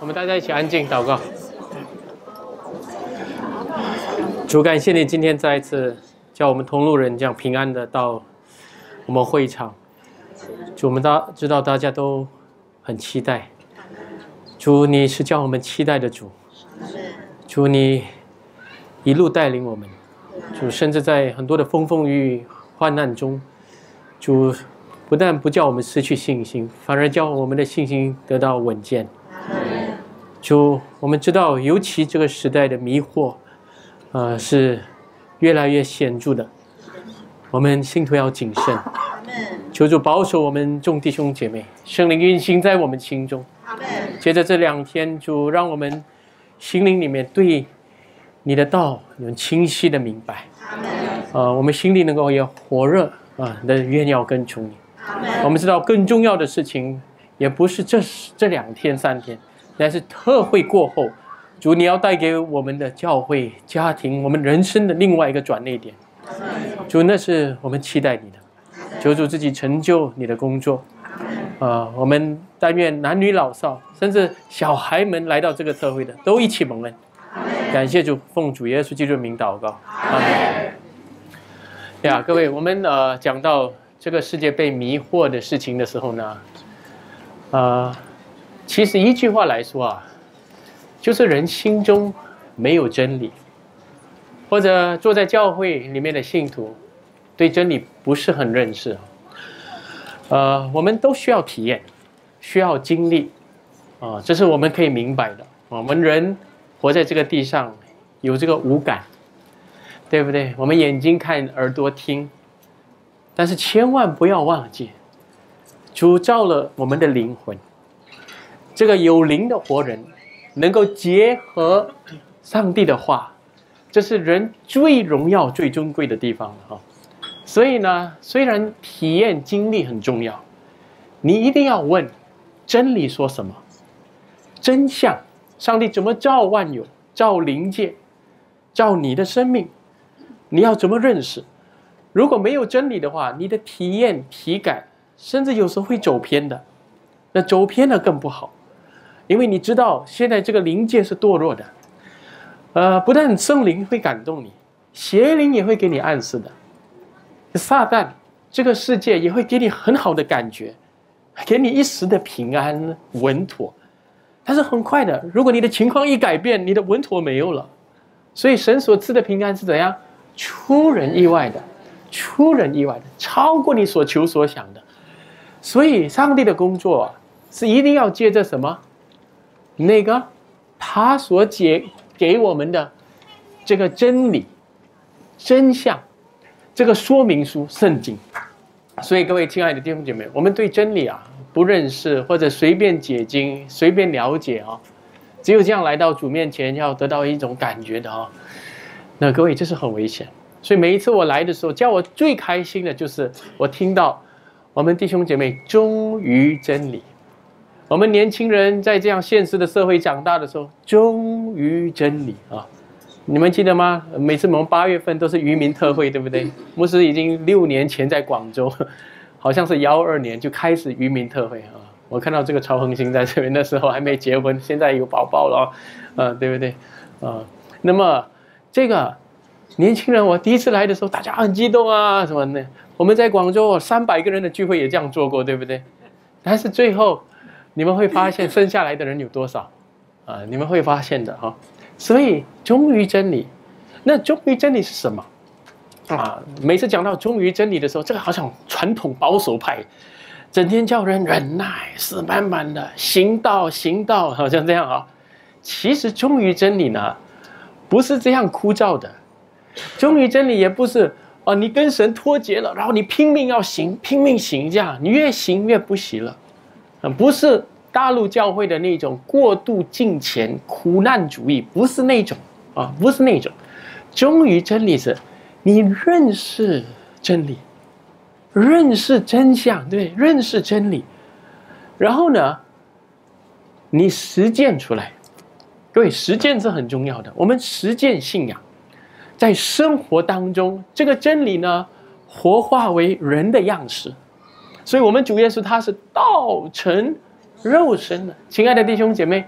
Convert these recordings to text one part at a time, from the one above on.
我们大家一起安静祷告。主，感谢你今天再一次叫我们同路人这样平安的到我们会场。主，我们知道大家都很期待。主，你是叫我们期待的主。主，你一路带领我们。主，甚至在很多的风风雨雨患难中，主不但不叫我们失去信心，反而叫我们的信心得到稳健。主，我们知道，尤其这个时代的迷惑，是越来越显著的。我们信徒要谨慎，求主保守我们众弟兄姐妹，圣灵运行在我们心中。接着这2天，主让我们心灵里面对你的道有清晰的明白。我们心里能够也火热的愿要跟从你。我们知道更重要的事情，也不是这2天3天。但是特会过后，主你要带给我们的教会、家庭、我们人生的另外一个转捩点。主，那是我们期待你的。求主自己成就你的工作。我们但愿男女老少，甚至小孩们来到这个特会的，都一起蒙恩。感谢主，奉主耶稣基督的名祷告。阿门。各位，我们讲到这个世界被迷惑的事情的时候呢，其实一句话来说就是人心中没有真理，或者坐在教会里面的信徒对真理不是很认识。我们都需要体验，需要经历，这是我们可以明白的。我们人活在这个地上，有这个五感，对不对？我们眼睛看，耳朵听，但是千万不要忘记，主造了我们的灵魂。这个有灵的活人能够结合上帝的话，这是人最荣耀最尊贵的地方。所以呢，虽然体验经历很重要，你一定要问真理说什么，真相，上帝怎么造万有，造灵界，造你的生命，你要怎么认识？如果没有真理的话，你的体验体感甚至有时候会走偏的。那走偏了更不好，因为你知道现在这个灵界是堕落的。不但圣灵会感动你，邪灵也会给你暗示的。撒旦这个世界也会给你很好的感觉，给你一时的平安稳妥，但是很快的，如果你的情况一改变，你的稳妥没有了。所以神所赐的平安是怎样？出人意外的，出人意外的，超过你所求所想的。所以上帝的工作是一定要借着什么？那个他所给我们的这个真理、真相，这个说明书圣经。所以各位亲爱的弟兄姐妹，我们对真理不认识，或者随便解经随便了解只有这样来到主面前要得到一种感觉的那各位这是很危险。所以每一次我来的时候，叫我最开心的就是我听到我们弟兄姐妹忠于真理。我们年轻人在这样现实的社会长大的时候，忠于真理你们记得吗？每次我们8月份都是渔民特会，对不对？牧师已经6年前在广州，好像是12年就开始渔民特会我看到这个曹恒星在这边，那时候还没结婚，现在有宝宝了对不对？那么这个年轻人，我第一次来的时候，大家很激动什么的。我们在广州300个人的聚会也这样做过，对不对？但是最后你们会发现剩下来的人有多少你们会发现的所以忠于真理，那忠于真理是什么每次讲到忠于真理的时候，这个好像传统保守派整天叫人忍耐，死板板的行道，好像这样其实忠于真理呢，不是这样枯燥的。忠于真理也不是你跟神脱节了，然后你拼命要行，拼命行这样，你越行越不行了。不是大陆教会的那种过度敬虔苦难主义，不是那种不是那种。忠于真理是你认识真理，认识真相，对，认识真理，然后呢你实践出来。各位，实践是很重要的。我们实践信仰，在生活当中这个真理呢活化为人的样式。所以我们主耶稣他是道成肉身的。亲爱的弟兄姐妹，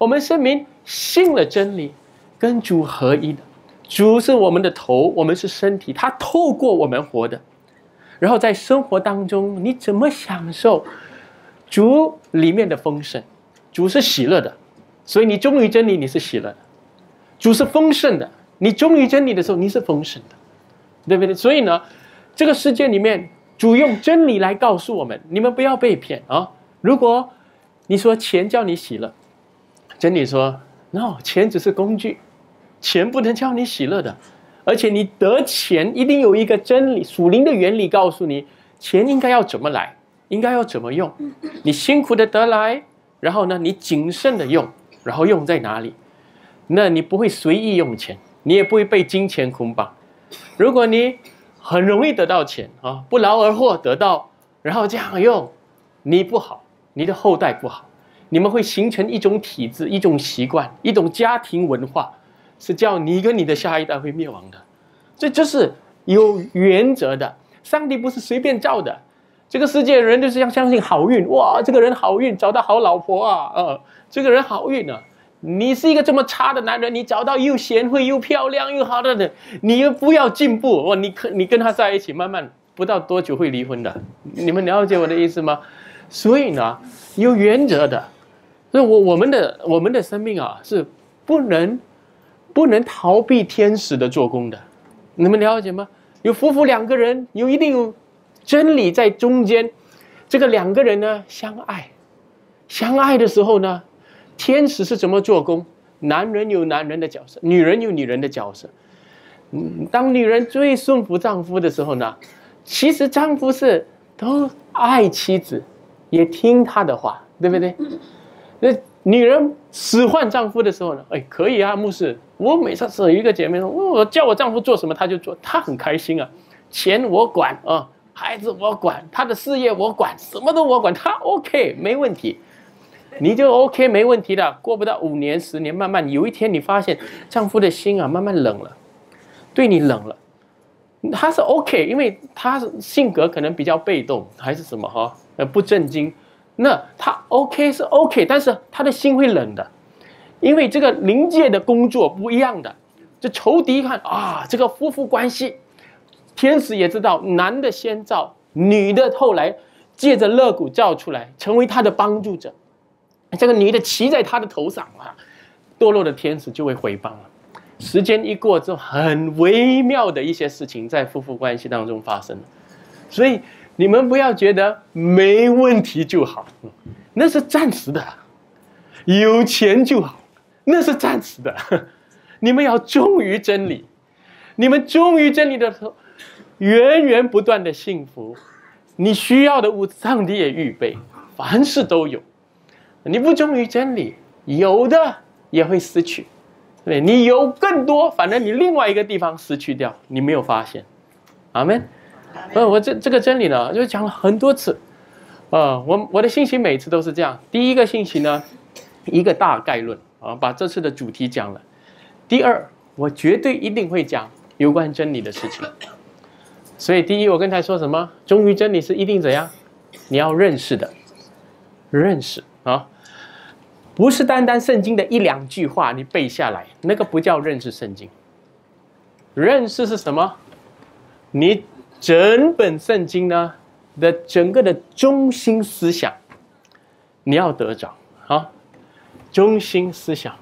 我们生命信了真理，跟主合一的。主是我们的头，我们是身体，他透过我们活的。然后在生活当中，你怎么享受主里面的丰盛？主是喜乐的，所以你忠于真理，你是喜乐的。主是丰盛的，你忠于真理的时候，你是丰盛的，对不对？所以呢，这个世界里面，主用真理来告诉我们，你们不要被骗啊！如果你说钱叫你喜乐，真理说 no， 钱只是工具，钱不能叫你喜乐的。而且你得钱一定有一个真理，属灵的原理告诉你，钱应该要怎么来，应该要怎么用。你辛苦的得来，然后呢，你谨慎的用，然后用在哪里？那你不会随意用钱，你也不会被金钱捆绑。如果你很容易得到钱啊，不劳而获得到，然后这样用，你不好，你的后代不好，你们会形成一种体制、一种习惯、一种家庭文化，是叫你跟你的下一代会灭亡的。这是有原则的，上帝不是随便造的。这个世界的人就是要相信好运，哇，这个人好运，找到好老婆啊，这个人好运啊。你是一个这么差的男人，你找到又贤惠又漂亮又好的人，你又不要进步，哇，你跟他在一起，慢慢不到多久会离婚的。你们了解我的意思吗？所以呢，有原则的，所以我们的生命啊，是不能逃避天使的做工的。你们了解吗？有夫妇两个人，一定有真理在中间，这个两个人呢相爱的时候呢，天使是怎么做工？男人有男人的角色，女人有女人的角色。当女人最顺服丈夫的时候呢，其实丈夫是都爱妻子，也听她的话，对不对？那女人使唤丈夫的时候呢，可以啊，牧师，我每次有一个姐妹说，我叫我丈夫做什么他就做，他很开心啊，钱我管啊，孩子我管，他的事业我管，什么都我管，他 OK 没问题。你就 OK 没问题的，过不到5年10年，慢慢有一天你发现丈夫的心啊慢慢冷了，对你冷了，他是 OK， 因为他性格可能比较被动还是什么哈，不正经，那他 OK 是 OK， 但是他的心会冷的，因为这个灵界的工作不一样的，这仇敌看啊，这个夫妇关系，天使也知道，男的先造，女的后来借着肋骨造出来，成为他的帮助者。这个女的骑在他的头上啊，堕落的天使就会回谤了。时间一过之后，很微妙的一些事情在夫妇关系当中发生了。所以你们不要觉得没问题就好，那是暂时的；有钱就好，那是暂时的。你们要忠于真理，你们忠于真理的时候，源源不断的幸福，你需要的物质，上帝也预备，凡事都有。你不忠于真理，有的也会失去，对，你有更多，反正你另外一个地方失去掉，你没有发现。阿们。我这个真理呢，就讲了很多次。我的信息每次都是这样。第一个信息呢，一个大概论啊，把这次的主题讲了。第二，我绝对一定会讲有关真理的事情。所以第一，我刚才说什么？忠于真理是一定怎样？你要认识的，认识啊。不是单单圣经的1、2句话你背下来，那个不叫认识圣经。认识是什么？你整本圣经呢的整个的中心思想，你要得着啊，中心思想。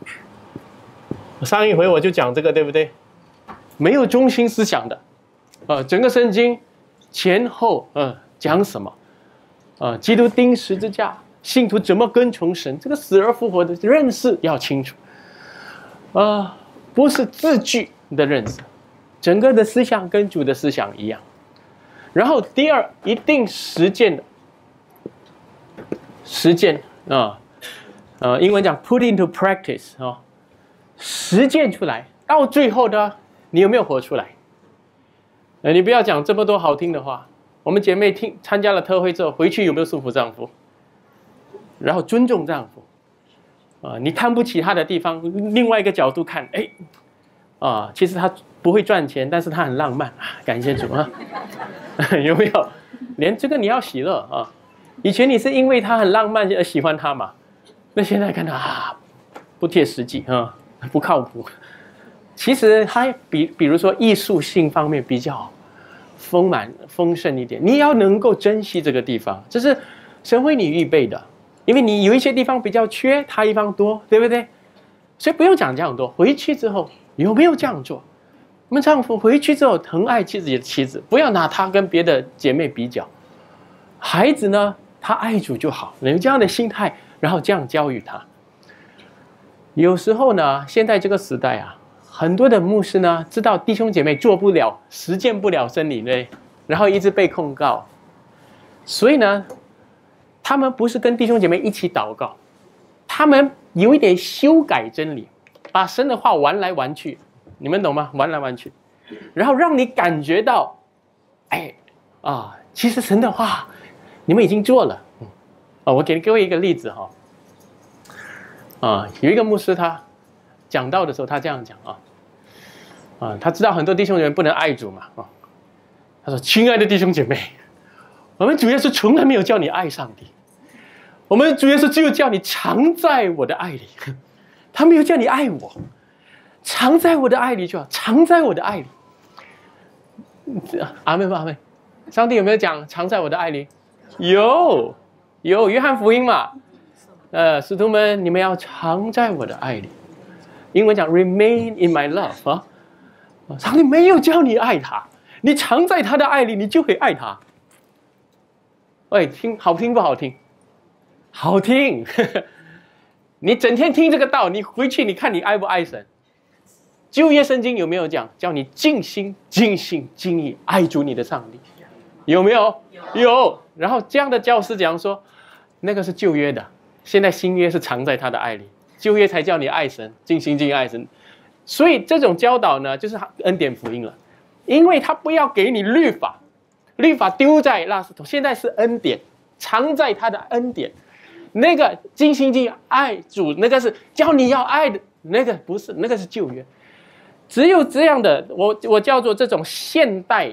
上一回我就讲这个，对不对？没有中心思想的，整个圣经前后讲什么？基督钉十字架。信徒怎么跟从神？这个死而复活的认识要清楚，不是字句的认识，整个的思想跟主的思想一样。然后第二，一定实践的，实践英文讲 put into practice 实践出来，到最后呢，你有没有活出来？你不要讲这么多好听的话。我们姐妹参加了特会之后，回去有没有束缚丈夫？然后尊重丈夫，你看不起他的地方，另外一个角度看，其实他不会赚钱，但是他很浪漫，感谢主啊，有没有？连这个你要喜乐啊！以前你是因为他很浪漫而喜欢他嘛，那现在看到不切实际啊，不靠谱。其实它比如说艺术性方面比较丰盛一点，你要能够珍惜这个地方，这是神为你预备的，因为你有一些地方比较缺，他地方多，对不对？所以不用讲这样多。回去之后有没有这样做？我们丈夫回去之后疼爱自己的妻子，不要拿他跟别的姐妹比较。孩子呢，他爱主就好，有这样的心态，然后这样教育他。有时候呢，现在这个时代啊，很多的牧师呢，知道弟兄姐妹做不了、实践不了真理呢，然后一直被控告，所以呢，他们不是跟弟兄姐妹一起祷告，他们有一点修改真理，把神的话玩来玩去，你们懂吗？玩来玩去，然后让你感觉到，其实神的话你们已经做了。我给各位一个例子哈，有一个牧师他讲道的时候，他这样讲他知道很多弟兄姐妹不能爱主嘛他说：“亲爱的弟兄姐妹，我们主耶稣从来没有叫你爱上帝，我们主耶稣只有叫你常在我的爱里，他没有叫你爱我，常在我的爱里就好，常在我的爱里。”阿们吧，阿们。上帝有没有讲常在我的爱里？有，约翰福音嘛，使徒们，你们要常在我的爱里。英文讲 remain in my love 啊，上帝没有叫你爱他，你常在他的爱里，你就会爱他。好听不好听？好听。你整天听这个道，你回去你看你爱不爱神？旧约圣经有没有讲叫你尽心、尽性、尽意爱主你的上帝？有没有？有。然后这样的教师讲说，那个是旧约的，现在新约是常在他的爱里，旧约才叫你爱神，尽心尽意爱神。所以这种教导呢，就是恩典福音了，因为他不要给你律法，律法丢在垃圾桶，现在是恩典，藏在他的恩典。那个尽心尽意爱主，那个是叫你要爱的，那个不是，那个是旧约。只有这样的，我叫做这种现代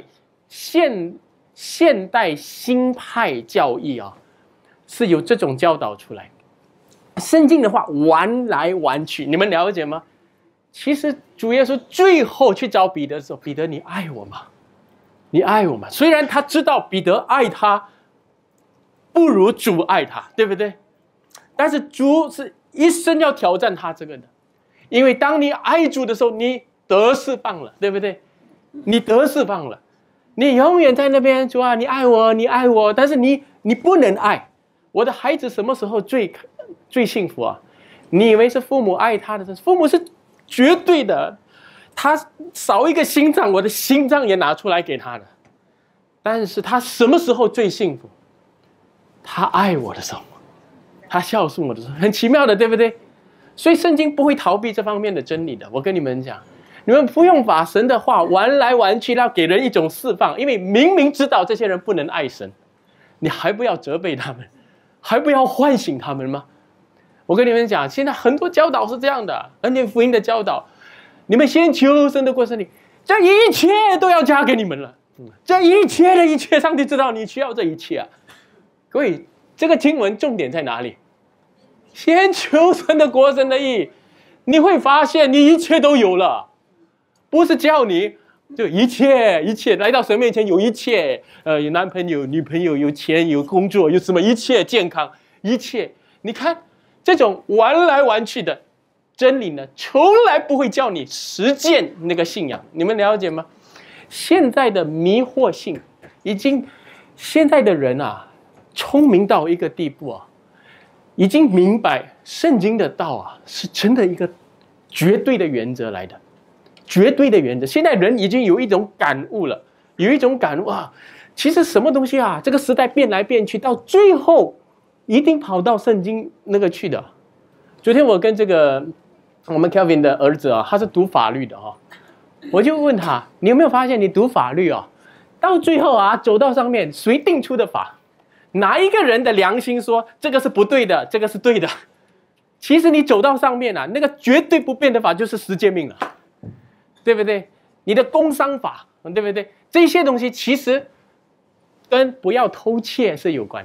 新派教义是有这种教导出来。圣经的话玩来玩去，你们了解吗？其实主耶稣最后去找彼得的时候，彼得你爱我吗？你爱我吗？虽然他知道彼得爱他不如主爱他，对不对？但是主是一生要挑战他这个的，因为当你爱主的时候，你得释放了，对不对？你得释放了，你永远在那边主啊，你爱我，你爱我，但是你不能爱我的孩子。什么时候最幸福啊？你以为是父母爱他的，父母是绝对的，他少一个心脏，我的心脏也拿出来给他的。但是他什么时候最幸福？他爱我的时候，他孝顺我的时候，很奇妙的，对不对？所以圣经不会逃避这方面的真理的。我跟你们讲，你们不用把神的话玩来玩去，要给人一种释放，因为明明知道这些人不能爱神，你还不要责备他们，还不要唤醒他们吗？我跟你们讲，现在很多教导是这样的，恩典福音的教导，你们先求神的过生理，这一切都要加给你们了。这一切的一切，上帝知道你需要这一切啊。各位，这个经文重点在哪里？先求神的国，神的义，你会发现你一切都有了，不是叫你就一切来到神面前有一切，有男朋友、女朋友，有钱、有工作，有什么一切健康，一切。你看这种玩来玩去的真理呢，从来不会叫你实践那个信仰。你们了解吗？现在的迷惑性现在的人聪明到一个地步已经明白圣经的道是真的一个绝对的原则来的，绝对的原则。现在人已经有一种感悟了，有一种感悟其实什么东西这个时代变来变去，到最后一定跑到圣经那个去的。昨天我跟这个我们 Kelvin 的儿子他是读法律的我就问他，你有没有发现你读法律到最后走到上面，谁定出的法？哪一个人的良心说这个是不对的，这个是对的？其实你走到上面那个绝对不变的法就是十诫命了，对不对？你的工商法，对不对？这些东西其实跟不要偷窃是有关的，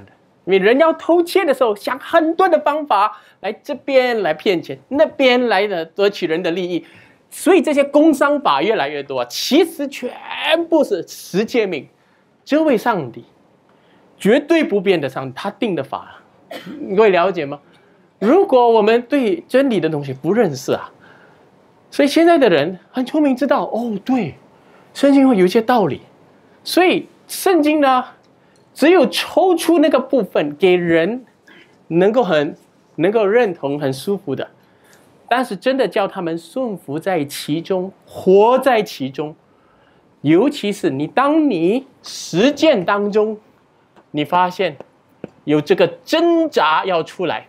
因为人要偷窃的时候，想很多的方法，来这边来骗钱，那边来的夺取人的利益，所以这些工商法越来越多，其实全部是十诫命，这位上帝绝对不变的上帝，他定的法，各位了解吗？如果我们对真理的东西不认识啊，所以现在的人很聪明，知道哦，对，圣经会有一些道理，所以圣经呢，只有抽出那个部分给人能够认同、很舒服的，但是真的叫他们顺服在其中、活在其中。尤其是当你实践当中，你发现有这个挣扎要出来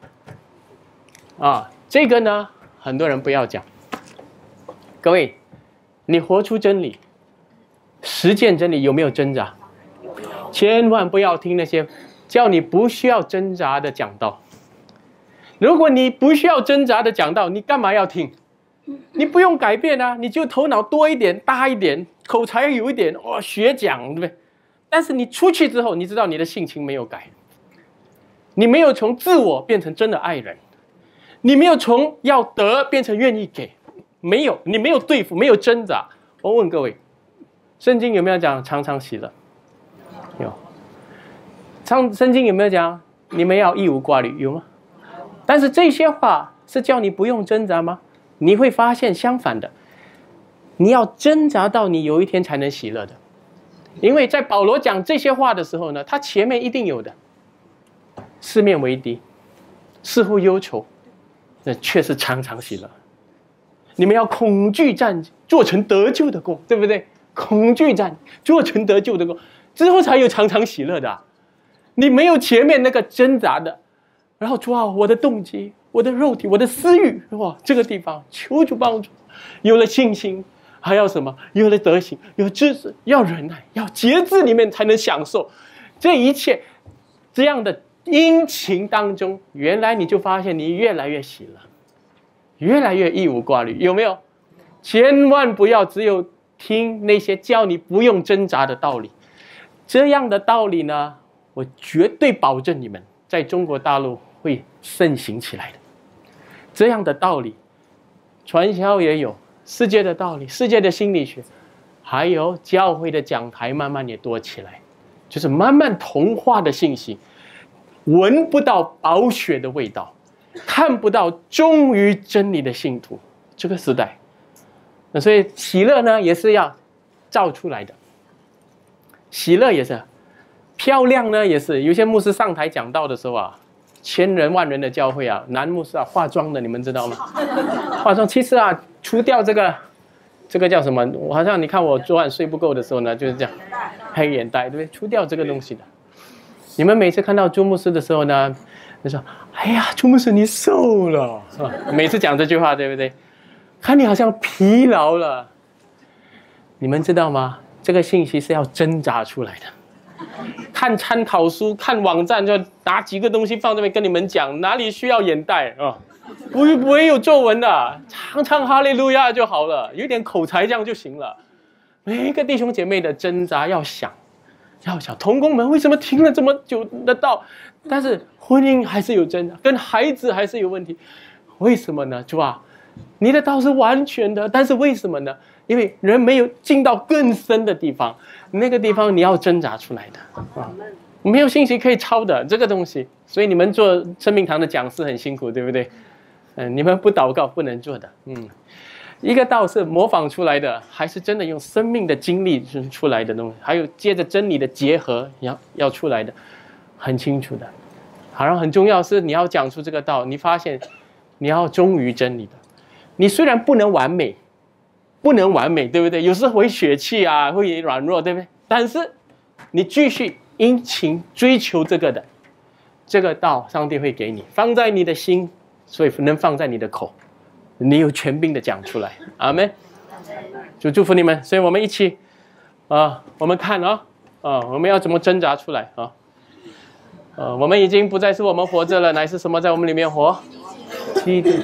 啊，这个呢，很多人不要讲。各位，你活出真理，实践真理有没有挣扎？千万不要听那些叫你不需要挣扎的讲道。如果你不需要挣扎的讲道，你干嘛要听？你不用改变啊，你就头脑多一点、大一点，口才有一点，学讲，对不对？但是你出去之后，你知道你的性情没有改，你没有从自我变成真的爱人，你没有从要得变成愿意给，没有，你没有对付，没有挣扎。我问各位，圣经有没有讲常常喜乐？有。圣经有没有讲你们要义无挂虑？有吗？但是这些话是叫你不用挣扎吗？你会发现相反的，你要挣扎到你有一天才能喜乐的。因为在保罗讲这些话的时候呢，他前面一定有的四面为敌，似乎忧愁，那却是常常喜乐。你们要恐惧战做成得救的功，对不对？恐惧战做成得救的功之后才有常常喜乐的啊。你没有前面那个挣扎的，然后主啊，我的动机、我的肉体、我的私欲，哇，这个地方求主帮助。有了信心，还要什么？有了德行，有知识，要忍耐，要节制，里面才能享受这一切。这样的殷勤当中，原来你就发现你越来越喜乐，越来越义无挂虑，有没有？千万不要只有听那些叫你不用挣扎的道理。这样的道理呢，我绝对保证你们在中国大陆会盛行起来的。这样的道理，传销也有，世界的道理，世界的心理学，还有教会的讲台慢慢也多起来，就是慢慢同化的信息，闻不到宝血的味道，看不到忠于真理的信徒，这个时代。那所以喜乐呢，也是要造出来的。喜乐也是，漂亮呢也是。有些牧师上台讲道的时候啊，千人万人的教会啊，男牧师啊化妆的，你们知道吗？化妆其实啊，除掉这个叫什么？我好像你看我昨晚睡不够的时候呢，就是这样，黑眼袋，对不对？除掉这个东西的。你们每次看到朱牧师的时候呢，就说：“哎呀，朱牧师你瘦了。”每次讲这句话，对不对？看你好像疲劳了。你们知道吗？这个信息是要挣扎出来的。看参考书、看网站，就拿几个东西放这边跟你们讲，哪里需要眼袋啊？不会有皱纹的，唱唱哈利路亚就好了，有点口才这样就行了。每一个弟兄姐妹的挣扎要想，同工们为什么听了这么久的道，但是婚姻还是有挣扎，跟孩子还是有问题，为什么呢？主啊，你的道是完全的，但是为什么呢？因为人没有进到更深的地方，那个地方你要挣扎出来的啊，没有信息可以抄的这个东西，所以你们做生命堂的讲师很辛苦，对不对？你们不祷告不能做的。一个道是模仿出来的，还是真的用生命的经历出来的东西，还有接着真理的结合要出来的，很清楚的。好，然后很重要是你要讲出这个道，你发现你要忠于真理的。你虽然不能完美，对不对？有时候会血气啊，会软弱，对不对？但是你继续殷勤追求这个的，这个道上帝会给你，放在你的心，所以能放在你的口，你有权柄的讲出来。阿们。就祝福你们。所以我们一起我们看我们要怎么挣扎出来啊？我们已经不再是我们活着了，乃是什么在我们里面活？基督。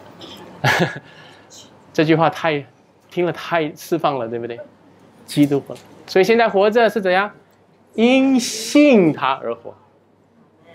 这句话听了太释放了，对不对？基督活，所以现在活着是怎样？因信他而活。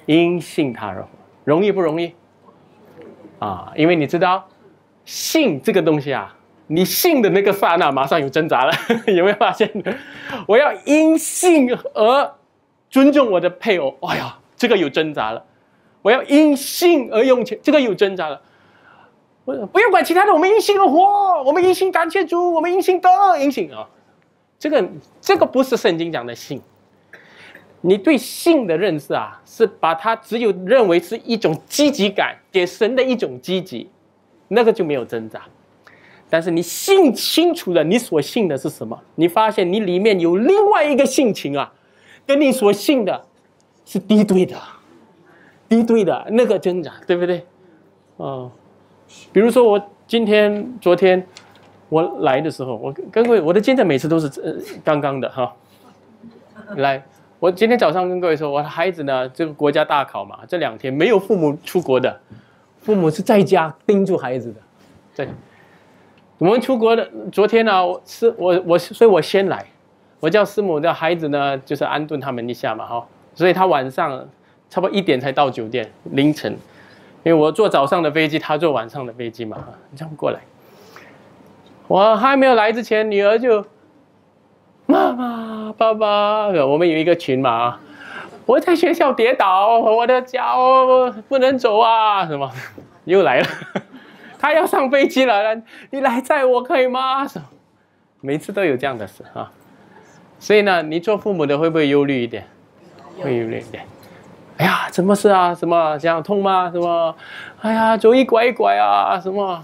因信他而活，容易不容易？啊，因为你知道，信这个东西啊，你信的那个刹那，马上有挣扎了，有没有发现？我要因信而尊重我的配偶，哎呀，这个有挣扎了。我要因信而用钱，这个有挣扎了。不用管其他的，我们因信而活，我们因信感谢主，我们因信得因信啊。这个不是圣经讲的信。你对信的认识啊，是把它只有认为是一种积极感，给神的一种积极，那个就没有挣扎。但是你信清楚了，你所信的是什么？你发现你里面有另外一个性情啊，跟你所信的是敌对的，那个挣扎，对不对？比如说我昨天我来的时候，我跟各位，我的见证每次都是刚刚的哈。来，我今天早上跟各位说，我的孩子呢，这个国家大考嘛，这2天没有父母出国的，父母是在家盯住孩子的。对，我们出国的昨天呢，所以我先来，我叫师母的孩子呢，就是安顿他们一下嘛哈，所以他晚上差不多1点才到酒店，凌晨，因为我坐早上的飞机，他坐晚上的飞机嘛，这样过来。我还没有来之前，女儿就妈妈、爸爸，我们有一个群嘛，我在学校跌倒，我的脚不能走啊，什么又来了，他要上飞机了，你来载我可以吗？每次都有这样的事啊，所以呢，你做父母的会不会忧虑一点？会忧虑一点。哎呀，什么事啊？什么这样痛吗？什么？哎呀，走一拐一拐啊？什么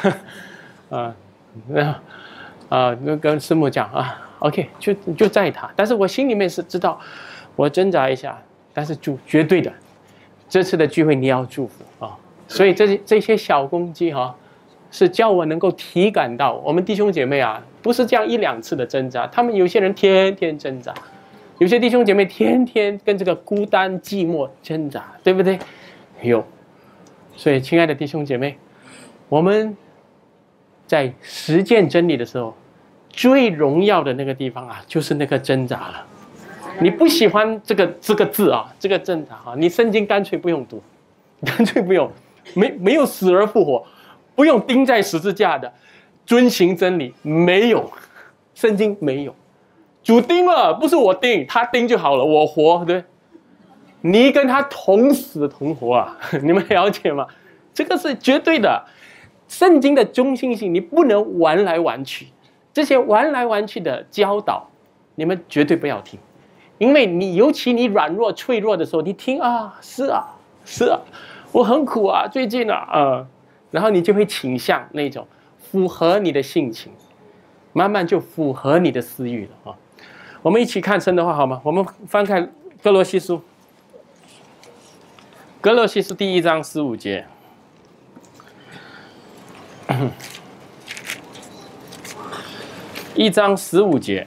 就跟师母讲啊 ，OK， 就载他。但是我心里面是知道，我挣扎一下，但是绝对的，这次的聚会你要祝福啊。所以这些小攻击哈，是叫我能够体感到我们弟兄姐妹啊，不是这样1、2次的挣扎，他们有些人天天挣扎，有些弟兄姐妹天天跟这个孤单寂寞挣扎，对不对？有。所以亲爱的弟兄姐妹，我们在实践真理的时候，最荣耀的那个地方啊，就是那个挣扎了。你不喜欢这个字啊，这个挣扎啊，你圣经干脆不用读，干脆不用，没有死而复活，不用钉在十字架的，遵行真理没有，圣经没有，主钉了，不是我钉，他钉就好了，我活，对，你跟他同死同活啊，你们了解吗？这个是绝对的。圣经的中心性，你不能玩来玩去，这些玩来玩去的教导，你们绝对不要听，因为尤其你软弱脆弱的时候，你听啊，是啊，我很苦啊，最近啊，然后你就会倾向那种符合你的性情，慢慢就符合你的私欲了啊。我们一起看神的话好吗？我们翻开歌罗西书，歌罗西书第1章15节。1章15节，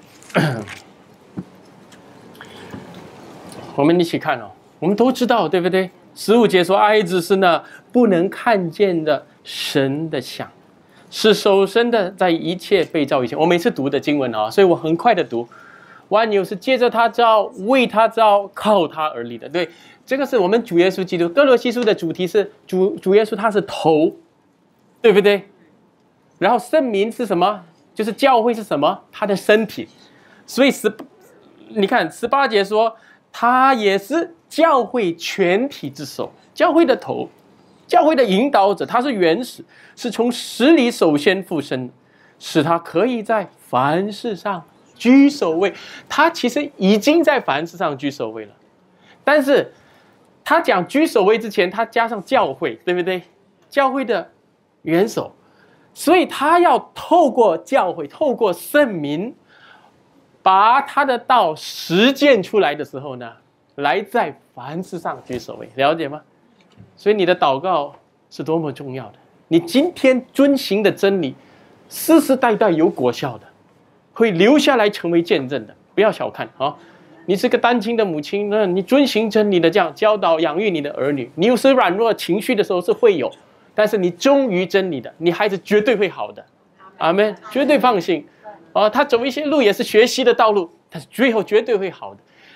我们一起看哦。我们都知道，对不对？15节说，爱子是那不能看见的神的像，是首生的，在一切被造以前。我每次读的经文啊，所以我很快的读。万有是借着他造，为他造，靠他而立的。对，这个是我们主耶稣基督。歌罗西书的主题是主耶稣他是头，对不对？然后圣名是什么？就是教会是什么？他的身体。所以你看18节说，他也是教会全体之首，教会的头，教会的引导者，他是原始，是从死里首先复生，使他可以在凡事上居首位。他其实已经在凡事上居首位了，但是他讲居首位之前，他加上教会，对不对？教会的元首。所以他要透过教会，透过圣名，把他的道实践出来的时候呢，来在凡事上居首位，了解吗？所以你的祷告是多么重要的，你今天遵行的真理，世世代代有果效的，会留下来成为见证的，不要小看啊！你是个单亲的母亲，那你遵行真理的这样教导养育你的儿女，你有时软弱情绪的时候是会有。但是你忠于真理的，你孩子绝对会好的，阿们，绝对放心。他走一些路也是学习的道路，但是最后绝对会好的。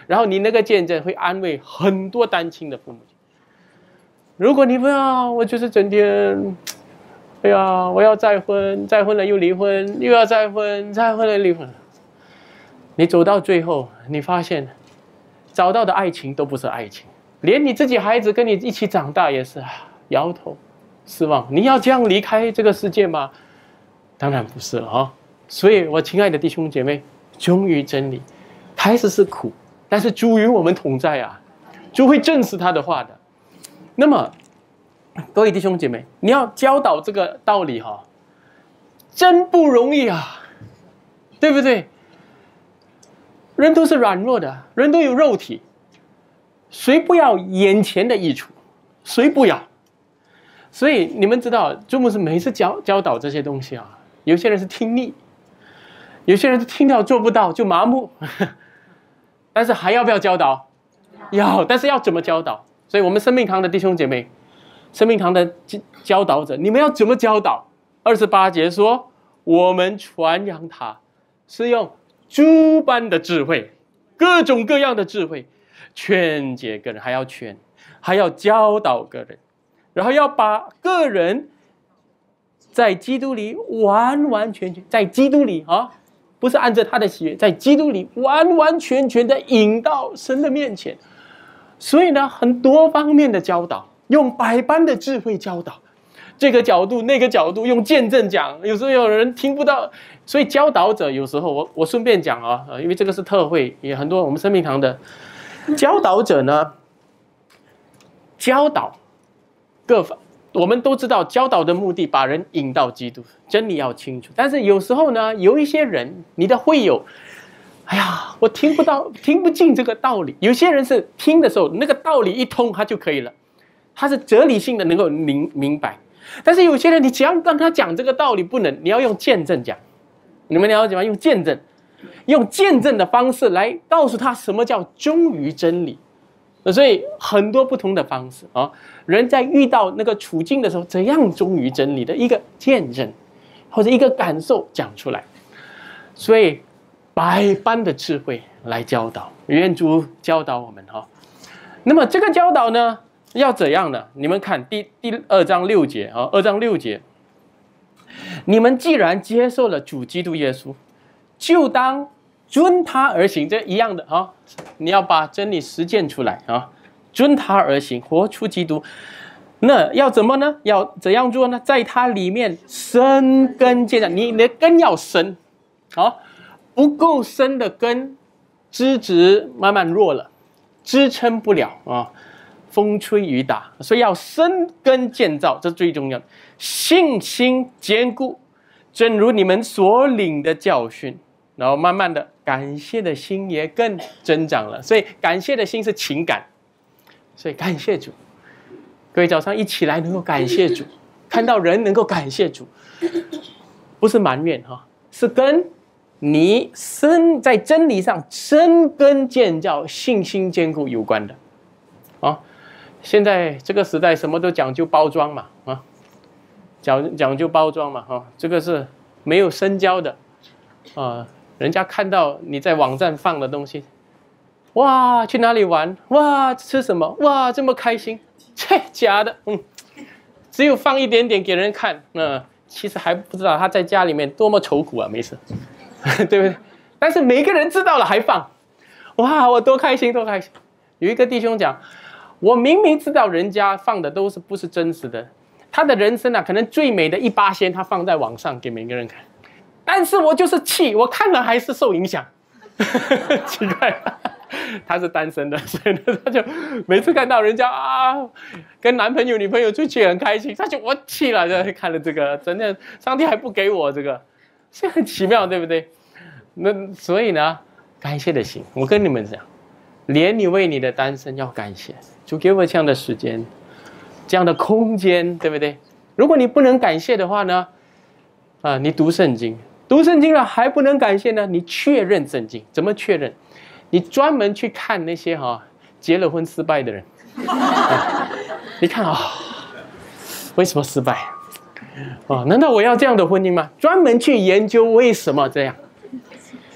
然后你那个见证会安慰很多单亲的父母亲。如果你不要，我就是整天，哎呀，我要再婚，再婚了又离婚，又要再婚，再婚了离婚。你走到最后，你发现找到的爱情都不是爱情，连你自己孩子跟你一起长大也是摇头失望。你要这样离开这个世界吗？当然不是了啊！所以我亲爱的弟兄姐妹，忠于真理，开始是苦，但是主与我们同在啊，主会证实他的话的。那么，各位弟兄姐妹，你要教导这个道理真不容易啊，对不对？人都是软弱的，人都有肉体，谁不要眼前的益处？谁不要？所以你们知道，朱牧师每次教导这些东西有些人是听腻，有些人是听到做不到就麻木，但是还要不要教导？要，但是要怎么教导？所以我们生命堂的弟兄姐妹，生命堂的教导者，你们要怎么教导？28节说，我们传扬他是用诸般的智慧，各种各样的智慧，劝解个人，还要劝，还要教导个人，然后要把个人在基督里完完全全，在基督里不是按着他的喜悦，在基督里完完全全的引到神的面前。所以呢，很多方面的教导，用百般的智慧教导，这个角度那个角度，用见证讲，有时候有人听不到，所以教导者有时候我顺便讲因为这个是特会，也很多我们生命堂的教导者呢，教导各方，我们都知道教导的目的把人引到基督，真理要清楚。但是有时候呢，有一些人，你的会友，哎呀，我听不进这个道理。有些人是听的时候，那个道理一通他就可以了，他是哲理性的能够明白。但是有些人，你只要让他讲这个道理不能，你要用见证讲。你们了解吗？用见证的方式来告诉他什么叫忠于真理。所以很多不同的方式人在遇到那个处境的时候，怎样忠于真理的一个见证或者一个感受讲出来。所以百般的智慧来教导，愿主教导我们那么这个教导呢，要怎样呢？你们看第2章6节2章6节，你们既然接受了主基督耶稣，就当遵他而行，这一样的你要把真理实践出来遵他而行，活出基督。那要怎么呢？要怎样做呢？在他里面生根建造，你的根要深不够深的根，枝子慢慢弱了，支撑不了风吹雨打，所以要生根建造，这最重要的。信心坚固，正如你们所领的教训，然后慢慢的感谢的心也更增长了。所以感谢的心是情感，所以感谢主。各位早上一起来能够感谢主，看到人能够感谢主，不是埋怨是跟你在真理上生根建造、信心坚固有关的现在这个时代什么都讲究包装嘛讲究包装嘛这个是没有深交的人家看到你在网站放的东西，哇，去哪里玩？哇，吃什么？哇，这么开心？切，假的，只有放一点点给人看，其实还不知道他在家里面多么愁苦没事。对不对？但是每个人知道了还放，哇，我多开心多开心。有一个弟兄讲，我明明知道人家放的都是不是真实的，他的人生可能最美的1%他放在网上给每个人看，但是我就是气，我看了还是受影响。奇怪，他是单身的，所以呢他就每次看到人家跟男朋友女朋友出去很开心，他就我气了，就看了这个，真的上帝还不给我这个。是很奇妙，对不对？那所以呢，感谢的心，我跟你们讲，连你为你的单身要感谢主，给我这样的时间，这样的空间，对不对？如果你不能感谢的话呢，你读圣经了还不能感谢呢，你确认圣经，怎么确认？你专门去看那些结了婚失败的人，你看为什么失败？难道我要这样的婚姻吗？专门去研究为什么这样，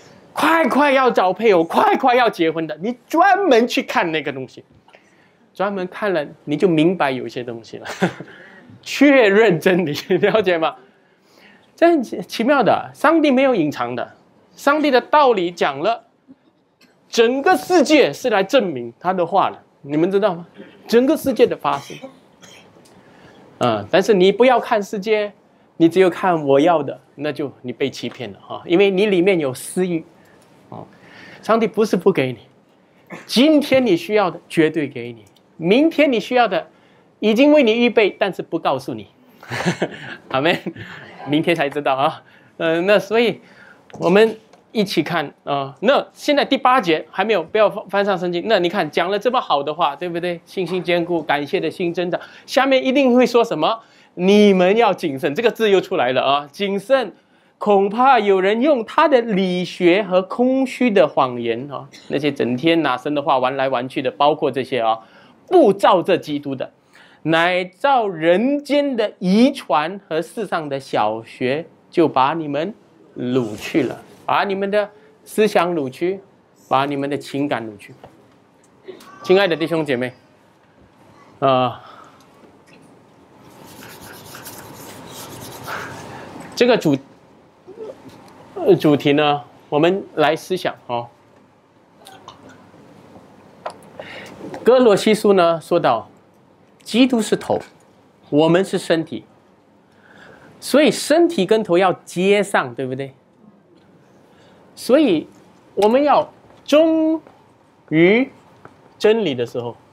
快快要找配偶，快快要结婚的，你专门去看那个东西，专门看了你就明白有一些东西了，确认真理，了解吗？这很奇妙的，上帝没有隐藏的，上帝的道理讲了，整个世界是来证明他的话的，你们知道吗？整个世界的发生，但是你不要看世界，你只有看我要的，那就你被欺骗了哈，因为你里面有私欲，上帝不是不给你，今天你需要的绝对给你，明天你需要的已经为你预备，但是不告诉你，阿们，明天才知道啊。那所以我们一起看啊。那现在第8节还没有，不要翻上圣经。那你看讲了这么好的话，对不对？信心坚固，感谢的心增长。下面一定会说什么？你们要谨慎，这个字又出来了啊！谨慎，恐怕有人用他的理学和空虚的谎言啊，那些整天拿神的话玩来玩去的，包括这些啊，不照着基督的，乃照人间的遗传和世上的小学，就把你们掳去了，把你们的思想掳去，把你们的情感掳去。亲爱的弟兄姐妹，这个主题呢，我们来思想哦。哥罗西书呢说到，基督是头，我们是身体，所以身体跟头要接上，对不对？所以我们要忠于真理的时候，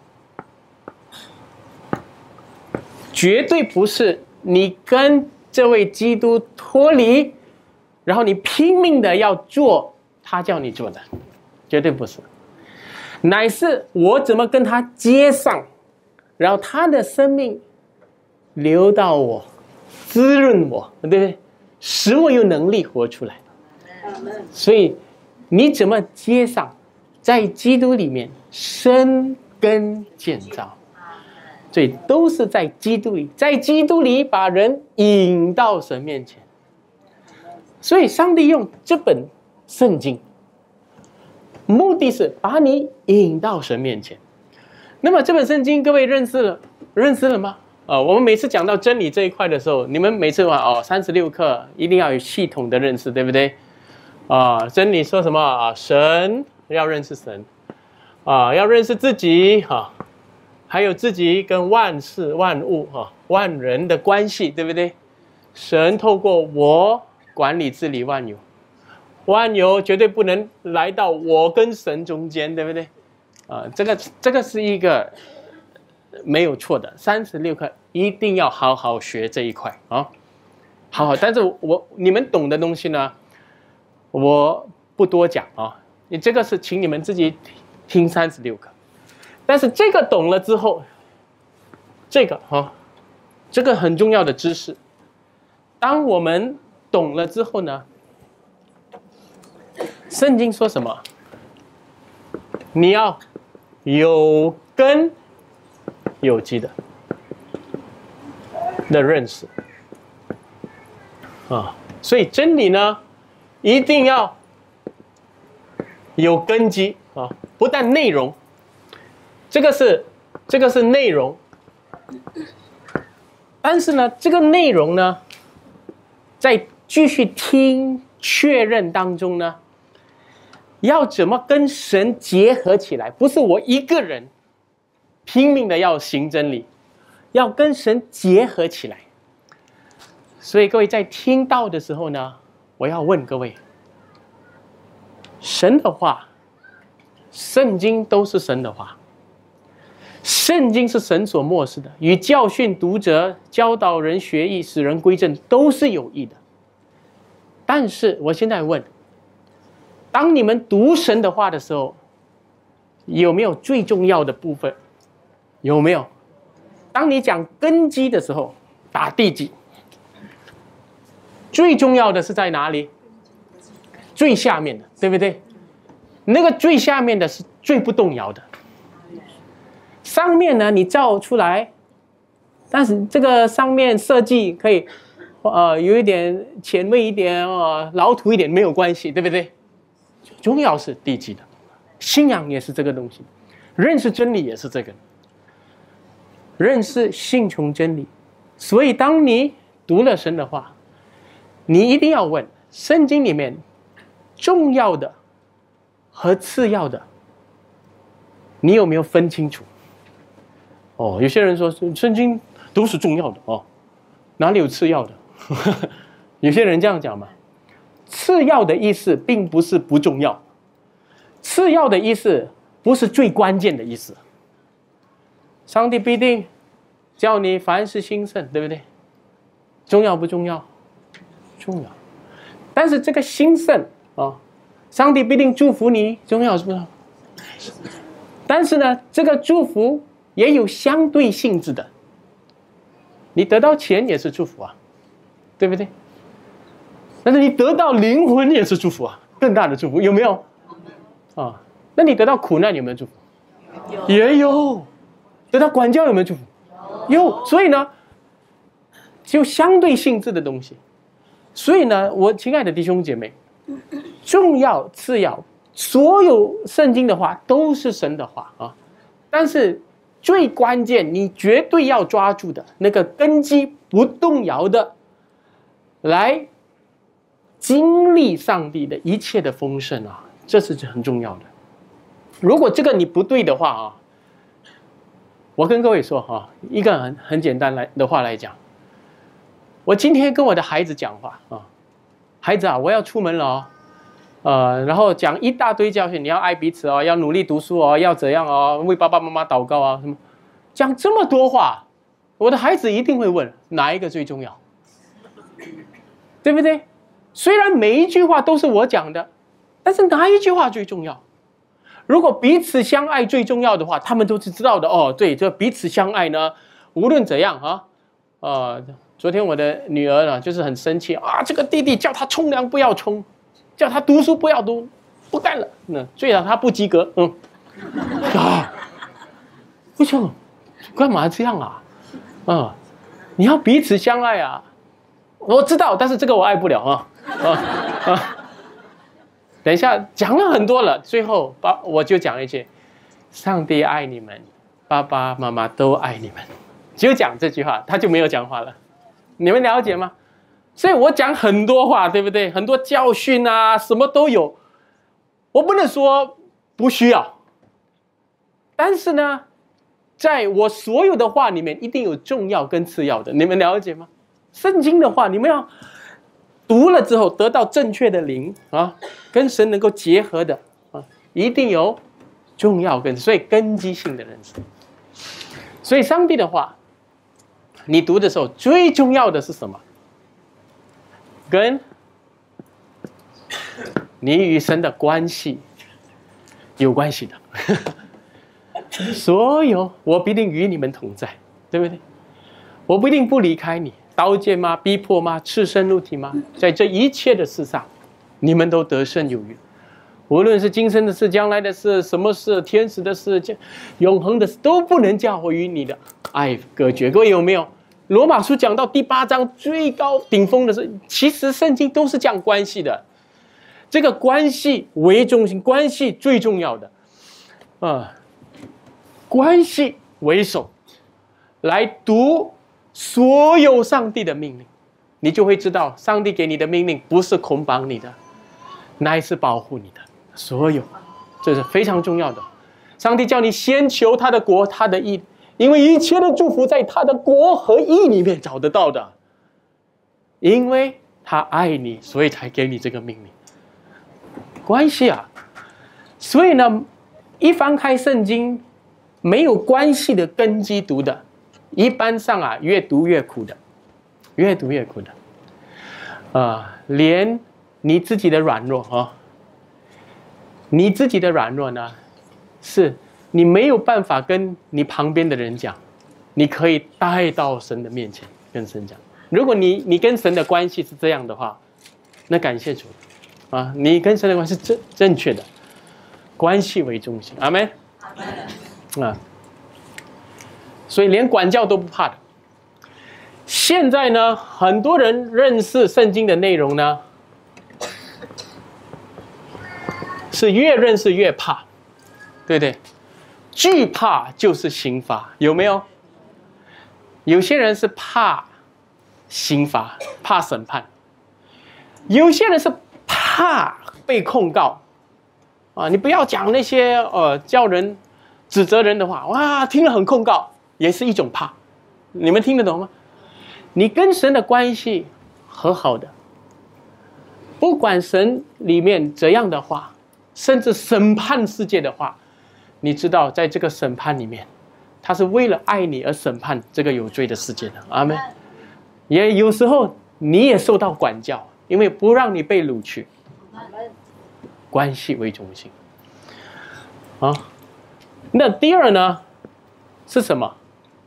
绝对不是你跟这位基督脱离，然后你拼命的要做他叫你做的，绝对不是，乃是我怎么跟他接上，然后他的生命流到我，滋润我，对不对？使我有能力活出来。所以你怎么接上，在基督里面生根建造，所以都是在基督里，在基督里把人引到神面前。所以上帝用这本圣经，目的是把你引到神面前。那么这本圣经各位认识了吗？我们每次讲到真理这一块的时候，你们每次36课一定要有系统的认识，对不对？真理说什么？神要认识神，要认识自己，还有自己跟万事万物万人的关系，对不对？神透过我管理治理万有，万有绝对不能来到我跟神中间，对不对？这个是一个没有错的，36课一定要好好学这一块啊，好。但是你们懂的东西呢，我不多讲啊，你这个是请你们自己听36课。但是这个懂了之后，这个很重要的知识，当我们懂了之后呢，圣经说什么？你要有根有基的认识所以真理呢，一定要有根基不但内容，这个是内容，但是呢，这个内容呢，在继续听确认当中呢，要怎么跟神结合起来？不是我一个人拼命的要行真理，要跟神结合起来。所以各位在听到的时候呢，我要问各位，神的话，圣经都是神的话，圣经是神所默示的，与教训读者、教导人学义、使人归正都是有益的。但是我现在问，当你们读神的话的时候，有没有最重要的部分？有没有？当你讲根基的时候，打地基，最重要的是在哪里？最下面的，对不对？那个最下面的是最不动摇的。上面呢，你造出来，但是这个上面设计可以，有一点前卫一点老土一点没有关系，对不对？ 重要是地基的，信仰也是这个东西，认识真理也是这个，认识信从真理。所以当你读了神的话，你一定要问圣经里面重要的和次要的，你有没有分清楚？有些人说圣经都是重要的哪里有次要的？有些人这样讲嘛。次要的意思并不是不重要，次要的意思不是最关键的意思。上帝必定叫你凡事兴盛，对不对？重要不重要？重要。但是这个兴盛上帝必定祝福你，重要是不是？但是呢，这个祝福也有相对性质的。你得到钱也是祝福啊，对不对？但是你得到灵魂也是祝福啊，更大的祝福，有没有？那你得到苦难有没有祝福？也有。得到管教有没有祝福？有。所以呢，就相对性质的东西。所以呢，我亲爱的弟兄姐妹，重要次要，所有圣经的话都是神的话但是最关键，你绝对要抓住的那个根基不动摇的，来经历上帝的一切的丰盛这是很重要的。如果这个你不对的话我跟各位说一个很简单的话来讲，我今天跟我的孩子讲话孩子我要出门了然后讲一大堆教训，你要爱彼此要努力读书要怎样为爸爸妈妈祷告什么，讲这么多话，我的孩子一定会问哪一个最重要，对不对？虽然每一句话都是我讲的，但是哪一句话最重要？如果彼此相爱最重要的话，他们都是知道的对，这彼此相爱呢，无论怎样昨天我的女儿呢，就是很生气这个弟弟叫他冲凉不要冲，叫他读书不要读，不干了，最少他不及格，不行，干嘛这样你要彼此相爱我知道，但是这个我爱不了等一下讲了很多了，最后我就讲一句：上帝爱你们，爸爸妈妈都爱你们。就讲这句话，他就没有讲话了。你们了解吗？所以我讲很多话，对不对？很多教训什么都有。我不能说不需要，但是呢，在我所有的话里面，一定有重要跟次要的。你们了解吗？圣经的话，你们要读了之后得到正确的灵跟神能够结合的一定有重要跟，所以根基性的认识。所以上帝的话，你读的时候最重要的是什么？跟你与神的关系有关系的。所有我必定与你们同在，对不对？我不一定不离开你。刀剑吗？逼迫吗？赤身露体吗？在这一切的事上，你们都得胜有余。无论是今生的事、将来的事、什么事、天使的事、永恒的事，都不能叫我与你的爱隔绝。各位有没有？罗马书讲到第8章最高顶峰的是，其实圣经都是讲关系的，这个关系为中心，关系最重要的关系为首，来读所有上帝的命令，你就会知道上帝给你的命令不是捆绑你的，乃是保护你的。所有这是非常重要的。上帝叫你先求他的国他的义，因为一切的祝福在他的国和义里面找得到的，因为他爱你，所以才给你这个命令。关系所以呢，一翻开圣经没有关系的根基读的，一般上越读越苦的，越读越苦的连你自己的软弱你自己的软弱呢，是你没有办法跟你旁边的人讲，你可以带到神的面前跟神讲。如果你跟神的关系是这样的话，那感谢主你跟神的关系是正确的，关系为中心。阿们。所以连管教都不怕的。现在呢，很多人认识圣经的内容呢， 是越认识越怕，对不对？惧怕就是刑罚，有没有？有些人是怕刑罚，怕审判；有些人是怕被控告。你不要讲那些叫人指责人的话，哇，听了很控告，也是一种怕。你们听得懂吗？你跟神的关系和好的，不管神里面怎样的话，甚至审判世界的话，你知道，在这个审判里面，他是为了爱你而审判这个有罪的世界的。阿们。也有时候你也受到管教，因为不让你被掳去。关系为中心。那第二呢，是什么？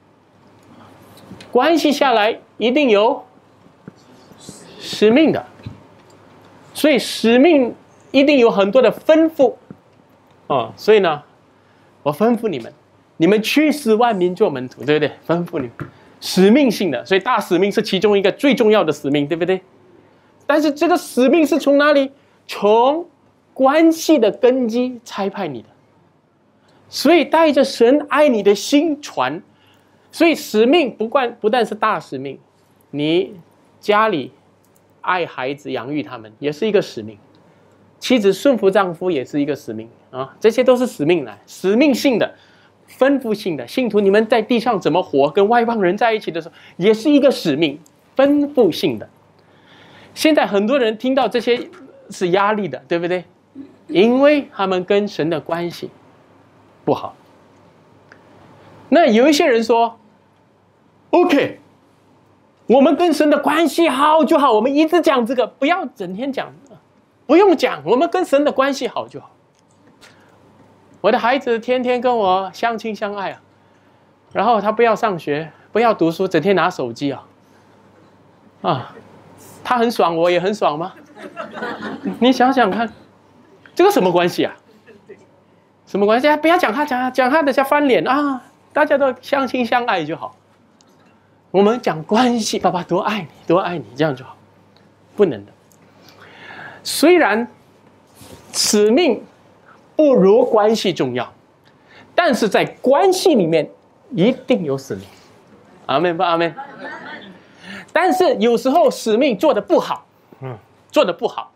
关系下来一定有使命的，所以使命一定有很多的吩咐。所以呢，我吩咐你们，你们去使万民做门徒，对不对？吩咐你们，使命性的，所以大使命是其中一个最重要的使命，对不对？但是这个使命是从哪里？从关系的根基差派你的，所以带着神爱你的心传。所以使命不但是大使命，你家里爱孩子养育他们也是一个使命，妻子顺服丈夫也是一个使命这些都是使命来，使命性的、吩咐性的。信徒你们在地上怎么活，跟外邦人在一起的时候也是一个使命，吩咐性的。现在很多人听到这些是压力的，对不对？因为他们跟神的关系不好。那有一些人说 OK， 我们跟神的关系好就好，我们一直讲这个，不要整天讲，不用讲，我们跟神的关系好就好。我的孩子天天跟我相亲相爱然后他不要上学，不要读书，整天拿手机他很爽，我也很爽吗？你想想看，这个什么关系啊？什么关系？不要讲他，讲他等下翻脸大家都相亲相爱就好。我们讲关系，爸爸多爱你，多爱你，这样就好。不能的。虽然使命不如关系重要，但是在关系里面一定有使命。阿们不阿们？但是有时候使命做得不好，做得不好。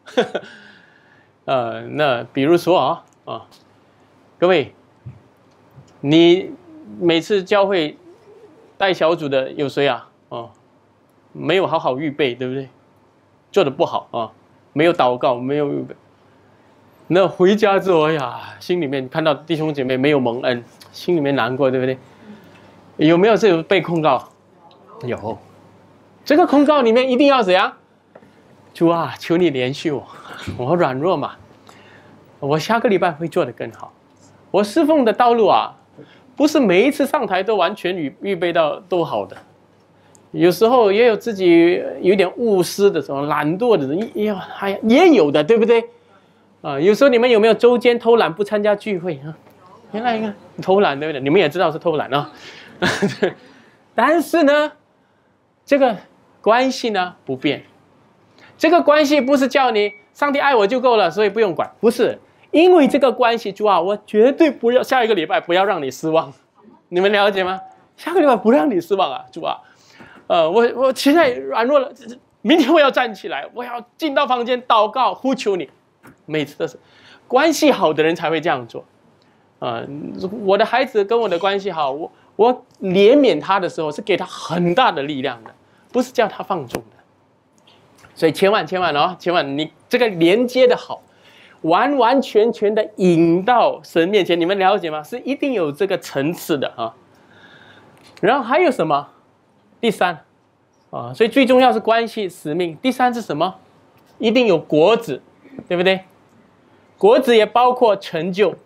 那比如说各位，你每次教会带小组的有谁没有好好预备，对不对？做得不好没有祷告，没有预备。那回家之后心里面看到弟兄姐妹没有蒙恩，心里面难过，对不对？有没有这种被控告？有。这个控告里面一定要怎样？主求你怜恤我，我软弱嘛，我下个礼拜会做得更好。我侍奉的道路不是每一次上台都完全预备到都好的，有时候也有自己有点误失的时候，懒惰的人也有的，对不对？有时候你们有没有周间偷懒不参加聚会原来一个偷懒，对不对？你们也知道是偷懒但是呢，这个关系呢不变。这个关系不是叫你上帝爱我就够了，所以不用管，不是。因为这个关系，主我绝对不要下一个礼拜不要让你失望，你们了解吗？下个礼拜不让你失望主我现在软弱了，明天我要站起来，我要进到房间祷告呼求你。每次都是关系好的人才会这样做我的孩子跟我的关系好，我怜悯他的时候是给他很大的力量的，不是叫他放纵的。所以千万你这个连接的好，完完全全的引到神面前，你们了解吗？是一定有这个层次的然后还有什么？第三所以最重要是关系使命。第三是什么？一定有果子，对不对？果子也包括成就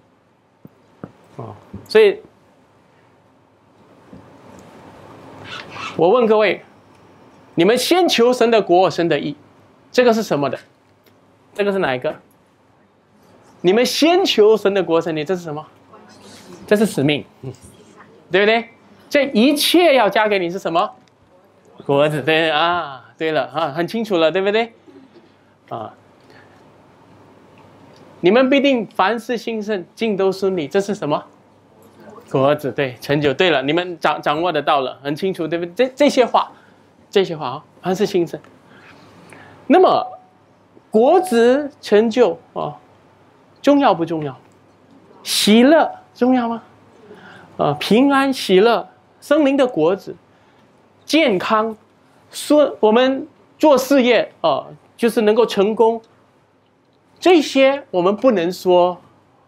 所以我问各位，你们先求神的国，神的义，这个是什么的？这个是哪一个？你们先求神的国，神的义，这是什么？这是使命对不对？这一切要加给你是什么？果子。对对了很清楚了，对不对你们必定凡事兴盛，尽都顺利。这是什么？果子，对，成就。对了，你们掌握得到了，很清楚，对不对？这些话啊，凡事兴盛。那么果子成就啊，重要不重要？喜乐重要吗？平安喜乐，生灵的果子，健康，我们做事业就是能够成功，这些我们不能说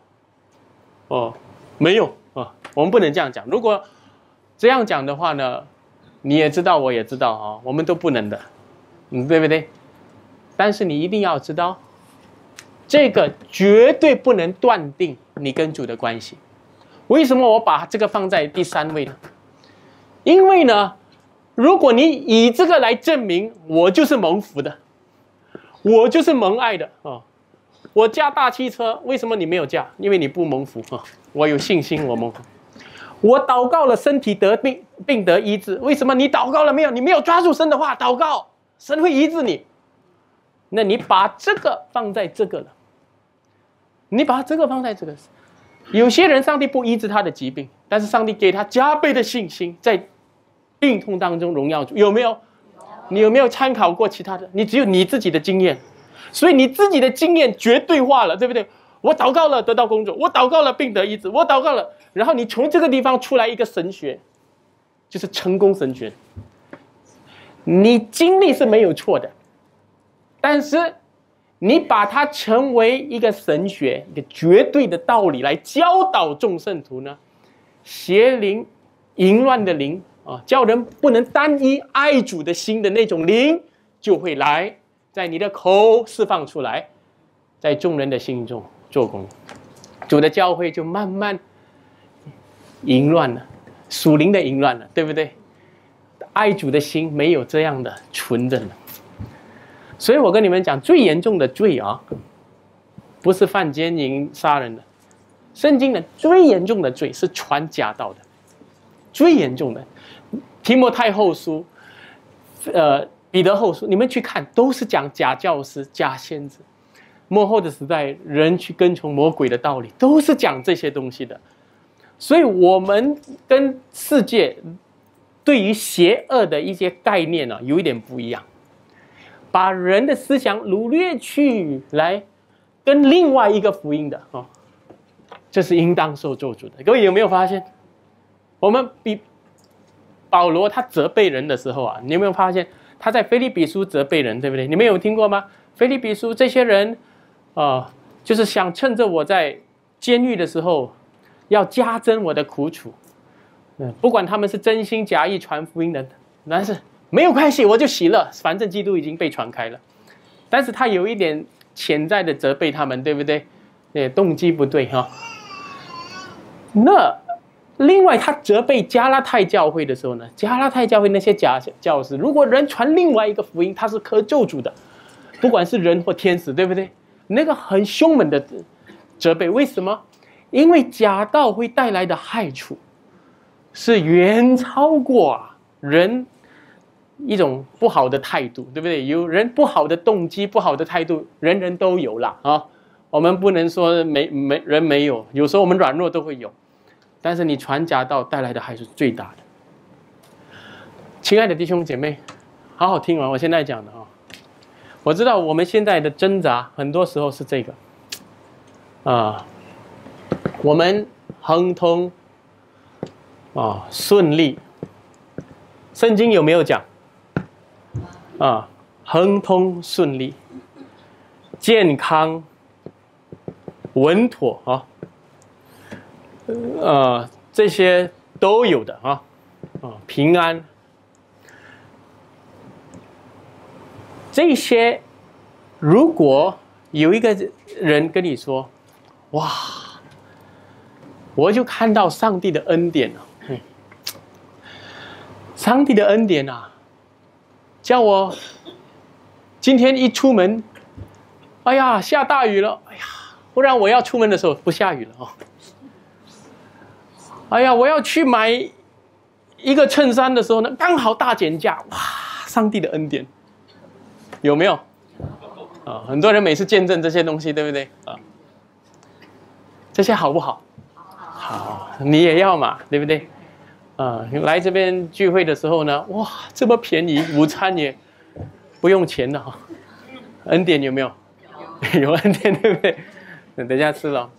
没有我们不能这样讲。如果这样讲的话呢，你也知道，我也知道我们都不能的，对不对？但是你一定要知道，这个绝对不能断定你跟主的关系。为什么我把这个放在第3位呢？因为呢，如果你以这个来证明我就是蒙福的，我就是蒙爱的我驾大汽车，为什么你没有驾？因为你不蒙福我有信心，我蒙福。我祷告了，身体得病得医治，为什么你祷告了没有？你没有抓住神的话祷告，神会医治你。那你把这个放在这个了，你把这个放在这个。有些人上帝不医治他的疾病，但是上帝给他加倍的信心，在病痛当中荣耀主。有没有？你有没有参考过其他的？你只有你自己的经验，所以你自己的经验绝对化了，对不对？我祷告了得到工作，我祷告了病得医治，我祷告了，然后你从这个地方出来一个神学，就是成功神学。你经历是没有错的，但是你把它成为一个神学，一个绝对的道理来教导众圣徒呢，邪灵、淫乱的灵叫人不能单一爱主的心的那种灵，就会来在你的口释放出来，在众人的心中做工，主的教会就慢慢淫乱了，属灵的淫乱了，对不对？爱主的心没有这样的纯正了。所以我跟你们讲，最严重的罪不是犯奸淫杀人的，圣经的最严重的罪是传假道的，最严重的。提摩太后书、彼得后书，你们去看，都是讲假教师、假先知。末后的时代，人去跟从魔鬼的道理，都是讲这些东西的。所以我们跟世界对于邪恶的一些概念有一点不一样，把人的思想掳掠去来跟另外一个福音的这是应当受咒诅的。各位有没有发现，我们比保罗他责备人的时候你有没有发现他在腓立比书责备人，对不对？你们有听过吗？腓立比书这些人就是想趁着我在监狱的时候要加增我的苦楚，不管他们是真心假意传福音的，但是没有关系，我就喜乐，反正基督已经被传开了。但是他有一点潜在的责备他们，对不对？动机不对那另外他责备加拉太教会的时候呢，加拉太教会那些假教师，如果人传另外一个福音，他是可咒诅的，不管是人或天使，对不对？那个很凶猛的责备。为什么？因为假道会带来的害处是远超过人一种不好的态度，对不对？有人不好的动机、不好的态度，人人都有啦我们不能说人没有，有时候我们软弱都会有，但是你传假道带来的害处最大的。亲爱的弟兄姐妹，好好听完我现在讲的我知道我们现在的挣扎很多时候是这个我们亨通顺利，圣经有没有讲亨通顺利、健康、稳妥这些都有的平安，这些如果有一个人跟你说，哇，我就看到上帝的恩典上帝的恩典叫我今天一出门，哎呀下大雨了，哎呀，不然我要出门的时候不下雨了哎呀，我要去买一个衬衫的时候呢，刚好大减价，哇，上帝的恩典有没有很多人每次见证这些东西，对不对这些好不好？好，你也要嘛，对不对？来这边聚会的时候呢，哇，这么便宜，午餐也不用钱的哈。恩典有没有？有恩典，对不对？等一下吃了。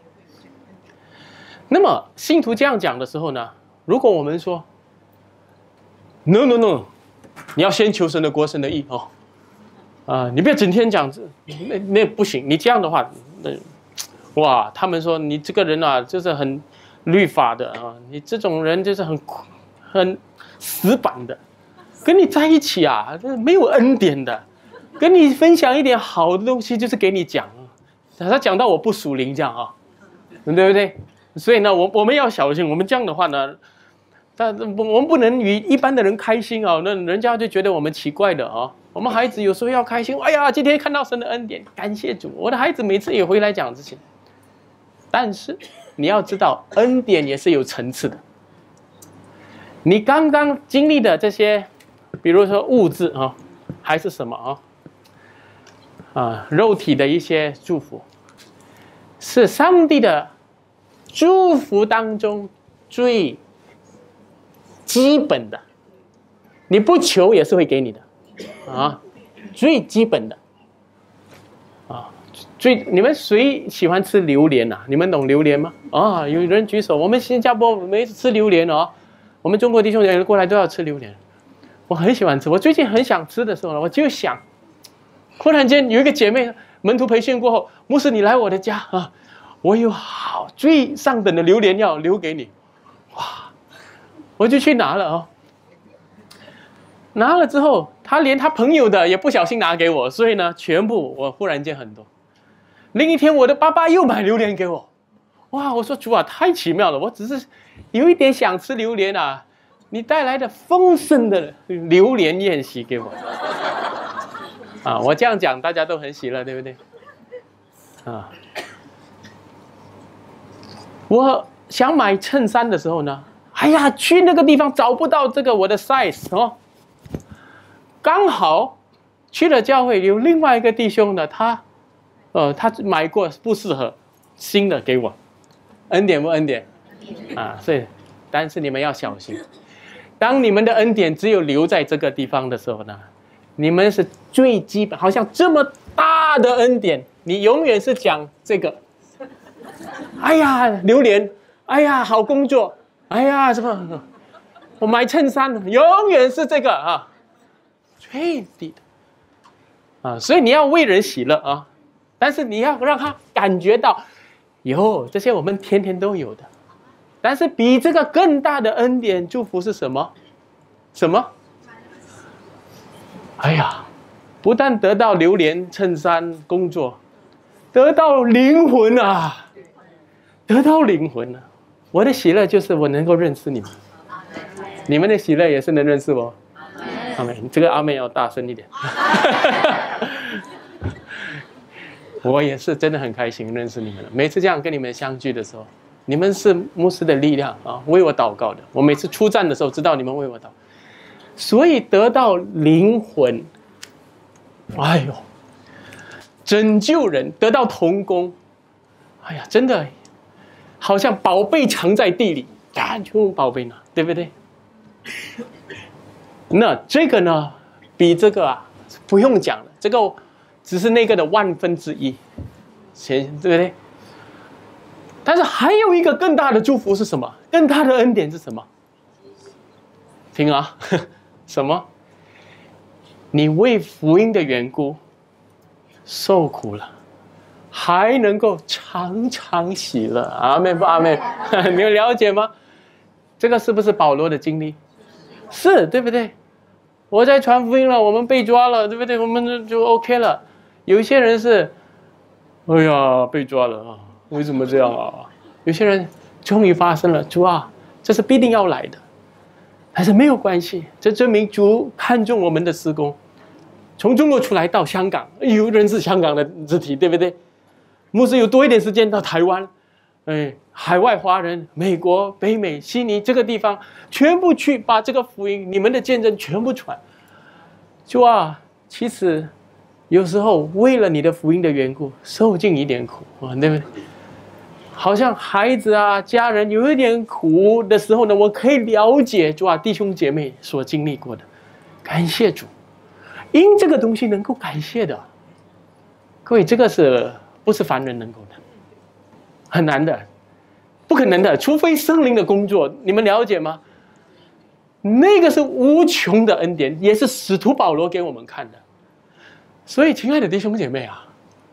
那么信徒这样讲的时候呢，如果我们说 No No No， 你要先求神的国、神的义哦，你不要整天讲那不行，你这样的话，哇，他们说你这个人啊，就是很律法的啊，你这种人就是很死板的，跟你在一起啊，没有恩典的，跟你分享一点好的东西就是给你讲，他讲到我不属灵这样啊，对不对？所以呢，我们要小心，我们这样的话呢，但我们不能与一般的人开心啊，那人家就觉得我们奇怪的啊。我们孩子有时候要开心，哎呀，今天看到神的恩典，感谢主。我的孩子每次也回来讲这些，但是你要知道，恩典也是有层次的。你刚刚经历的这些，比如说物质啊，还是什么肉体的一些祝福，是上帝的祝福当中最基本的，你不求也是会给你的最基本的你们谁喜欢吃榴莲啊？你们懂榴莲吗？有人举手。我们新加坡没吃榴莲我们中国弟兄姐妹过来都要吃榴莲。我很喜欢吃，我最近很想吃的时候呢，我就想，忽然间有一个姐妹门徒培训过后，牧师你来我的家我有最上等的榴莲要留给你，哇，我就去拿了拿了之后，他连他朋友的也不小心拿给我，所以呢，全部我忽然间很多。另一天，我的爸爸又买榴莲给我，哇！我说主啊，太奇妙了！我只是有一点想吃榴莲啊，你带来的丰盛的榴莲宴席给我我这样讲，大家都很喜乐，对不对？我想买衬衫的时候呢，哎呀，去那个地方找不到这个我的 size 刚好去了教会，有另外一个弟兄呢，他买过不适合，新的给我，恩典不恩典所以，但是你们要小心，当你们的恩典只有留在这个地方的时候呢，你们是最基本，好像这么大的恩典，你永远是讲这个，哎呀，榴莲，哎呀，好工作，哎呀，什么，我买衬衫，永远是这个最低的所以你要为人喜乐但是你要让他感觉到这些我们天天都有的，但是比这个更大的恩典祝福是什么？哎呀，不但得到榴莲衬衫工作，得到灵魂得到灵魂我的喜乐就是我能够认识你们，你们的喜乐也是能认识我。阿妹，这个阿妹要大声一点。我也是真的很开心认识你们了。每次这样跟你们相聚的时候，你们是牧师的力量为我祷告的。我每次出战的时候，知道你们为我祷告，所以得到灵魂，哎呦，拯救人，得到同工，哎呀，真的好像宝贝藏在地里，就用宝贝拿，对不对？那这个呢，比这个不用讲了，这个只是那个的1/1000，对不对？但是还有一个更大的祝福是什么？更大的恩典是什么？听什么？你为福音的缘故受苦了，还能够常常喜乐。阿们不阿们？你有了解吗？这个是不是保罗的经历？是，对不对？我在传福音了，我们被抓了，对不对？我们就 OK 了。有一些人是，哎呀，被抓了为什么这样有些人终于发生了，主这是必定要来的，但是没有关系，这证明主看重我们的事工。从中国出来到香港，有认识香港的肢体，对不对？牧师有多一点时间到台湾，海外华人，美国、北美、悉尼这个地方，全部去把这个福音、你们的见证全部传。主其实有时候为了你的福音的缘故，受尽一点苦对不对？ 好像孩子啊、家人有一点苦的时候呢，我可以了解主啊，弟兄姐妹所经历过的，感谢主，因这个东西能够感谢的，各位，这个不是凡人能够的，很难的，不可能的，除非圣灵的工作，你们了解吗？那个是无穷的恩典，也是使徒保罗给我们看的。所以，亲爱的弟兄姐妹啊，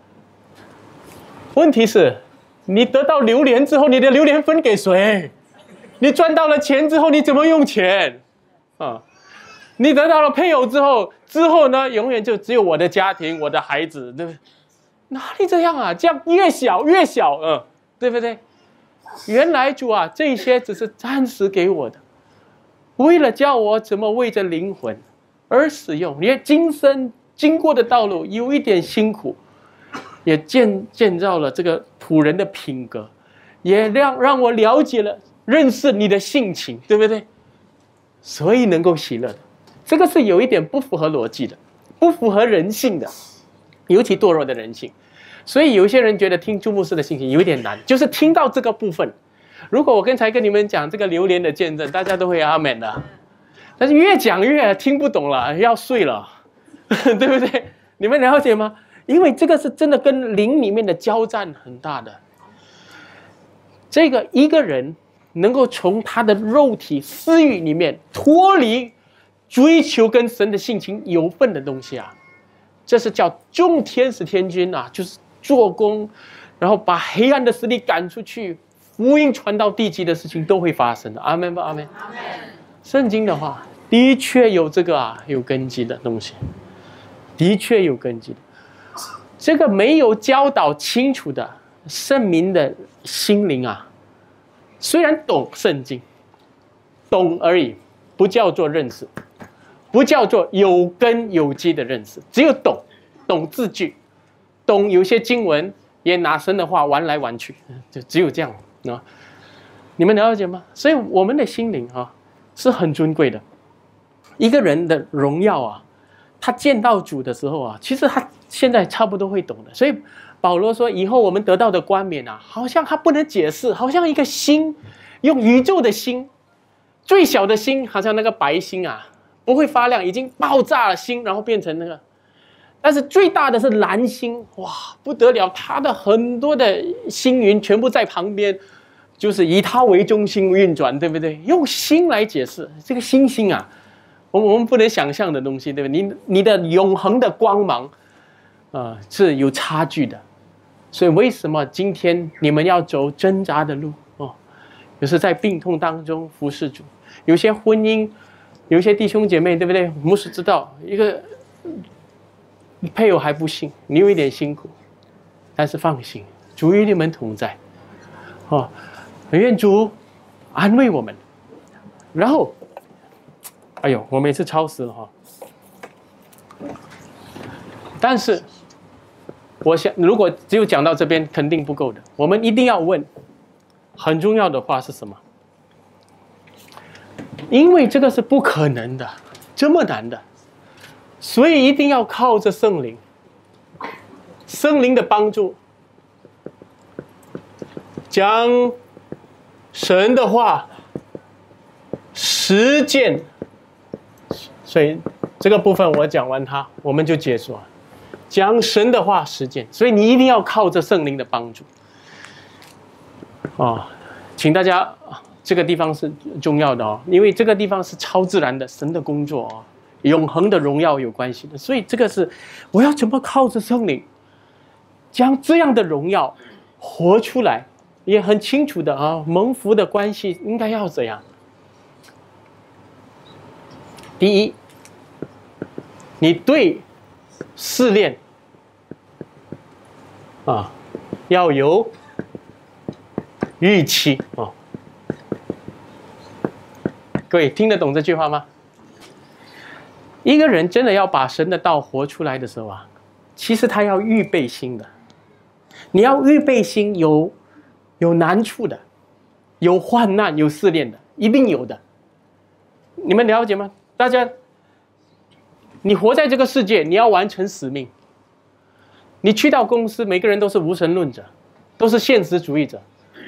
问题是，你得到榴莲之后，你的榴莲分给谁？你赚到了钱之后，你怎么用钱？啊，你得到了配偶之后呢，永远就只有我的家庭、我的孩子，对不对？哪里这样啊？这样越小越小，对不对？原来主啊，这些只是暂时给我的。为了叫我怎么为着灵魂而使用，你今生经过的道路有一点辛苦，也建造了这个仆人的品格，也让我了解了、认识你的性情，对不对？所以能够喜乐的，这个是有一点不符合逻辑的，不符合人性的，尤其堕落的人性。所以有一些人觉得听朱牧师的信息有一点难，就是听到这个部分。如果我刚才跟你们讲这个榴莲的见证，大家都会阿们的，但是越讲越听不懂了，要睡了，对不对？你们了解吗？因为这个是真的跟灵里面的交战很大的。这个一个人能够从他的肉体私欲里面脱离追求跟神的性情有份的东西啊，这是叫众天使天军啊，就是做工，然后把黑暗的势力赶出去。福音传到地极的事情都会发生的，阿们吧，阿们。圣经的话，的确有这个有根基的东西，的确有根基的。这个没有教导清楚的圣民的心灵啊，虽然懂圣经，懂而已，不叫做认识，不叫做有根有基的认识，只有懂字句，懂有些经文，也拿神的话玩来玩去，就只有这样。你们了解吗？所以我们的心灵是很尊贵的。一个人的荣耀啊，他见到主的时候啊，其实他现在差不多会懂的。所以保罗说，以后我们得到的冠冕啊，好像他不能解释，好像一个星，用宇宙的星，最小的星，好像那个白星啊，不会发亮，已经爆炸了星，然后变成那个。但是最大的是蓝星，哇，不得了！它的很多的星云全部在旁边，就是以它为中心运转，对不对？用星来解释这个星星啊，我们不能想象的东西，对不对？你的永恒的光芒，是有差距的。所以为什么今天你们要走挣扎的路就是在病痛当中服侍主？有些婚姻，有些弟兄姐妹，对不对？牧师知道一个。配偶还不信，你有一点辛苦，但是放心，主与你们同在，愿主安慰我们。然后，哎呦，我每次超时了但是，我想如果只有讲到这边，肯定不够的。我们一定要问，很重要的话是什么？因为这个是不可能的，这么难的。所以一定要靠着圣灵，圣灵的帮助，将神的话实践。所以这个部分我讲完它，我们就结束了。将神的话实践，所以你一定要靠着圣灵的帮助。请大家，这个地方是重要的因为这个地方是超自然的神的工作永恒的荣耀有关系的，所以这个是我要怎么靠着圣灵将这样的荣耀活出来，也很清楚的蒙福的关系应该要怎样？第一，你对试炼要有预期各位听得懂这句话吗？一个人真的要把神的道活出来的时候其实他要预备心的。你要预备心有难处的，有患难，有试炼的，一定有的。你们了解吗？大家，你活在这个世界，你要完成使命。你去到公司，每个人都是无神论者，都是现实主义者。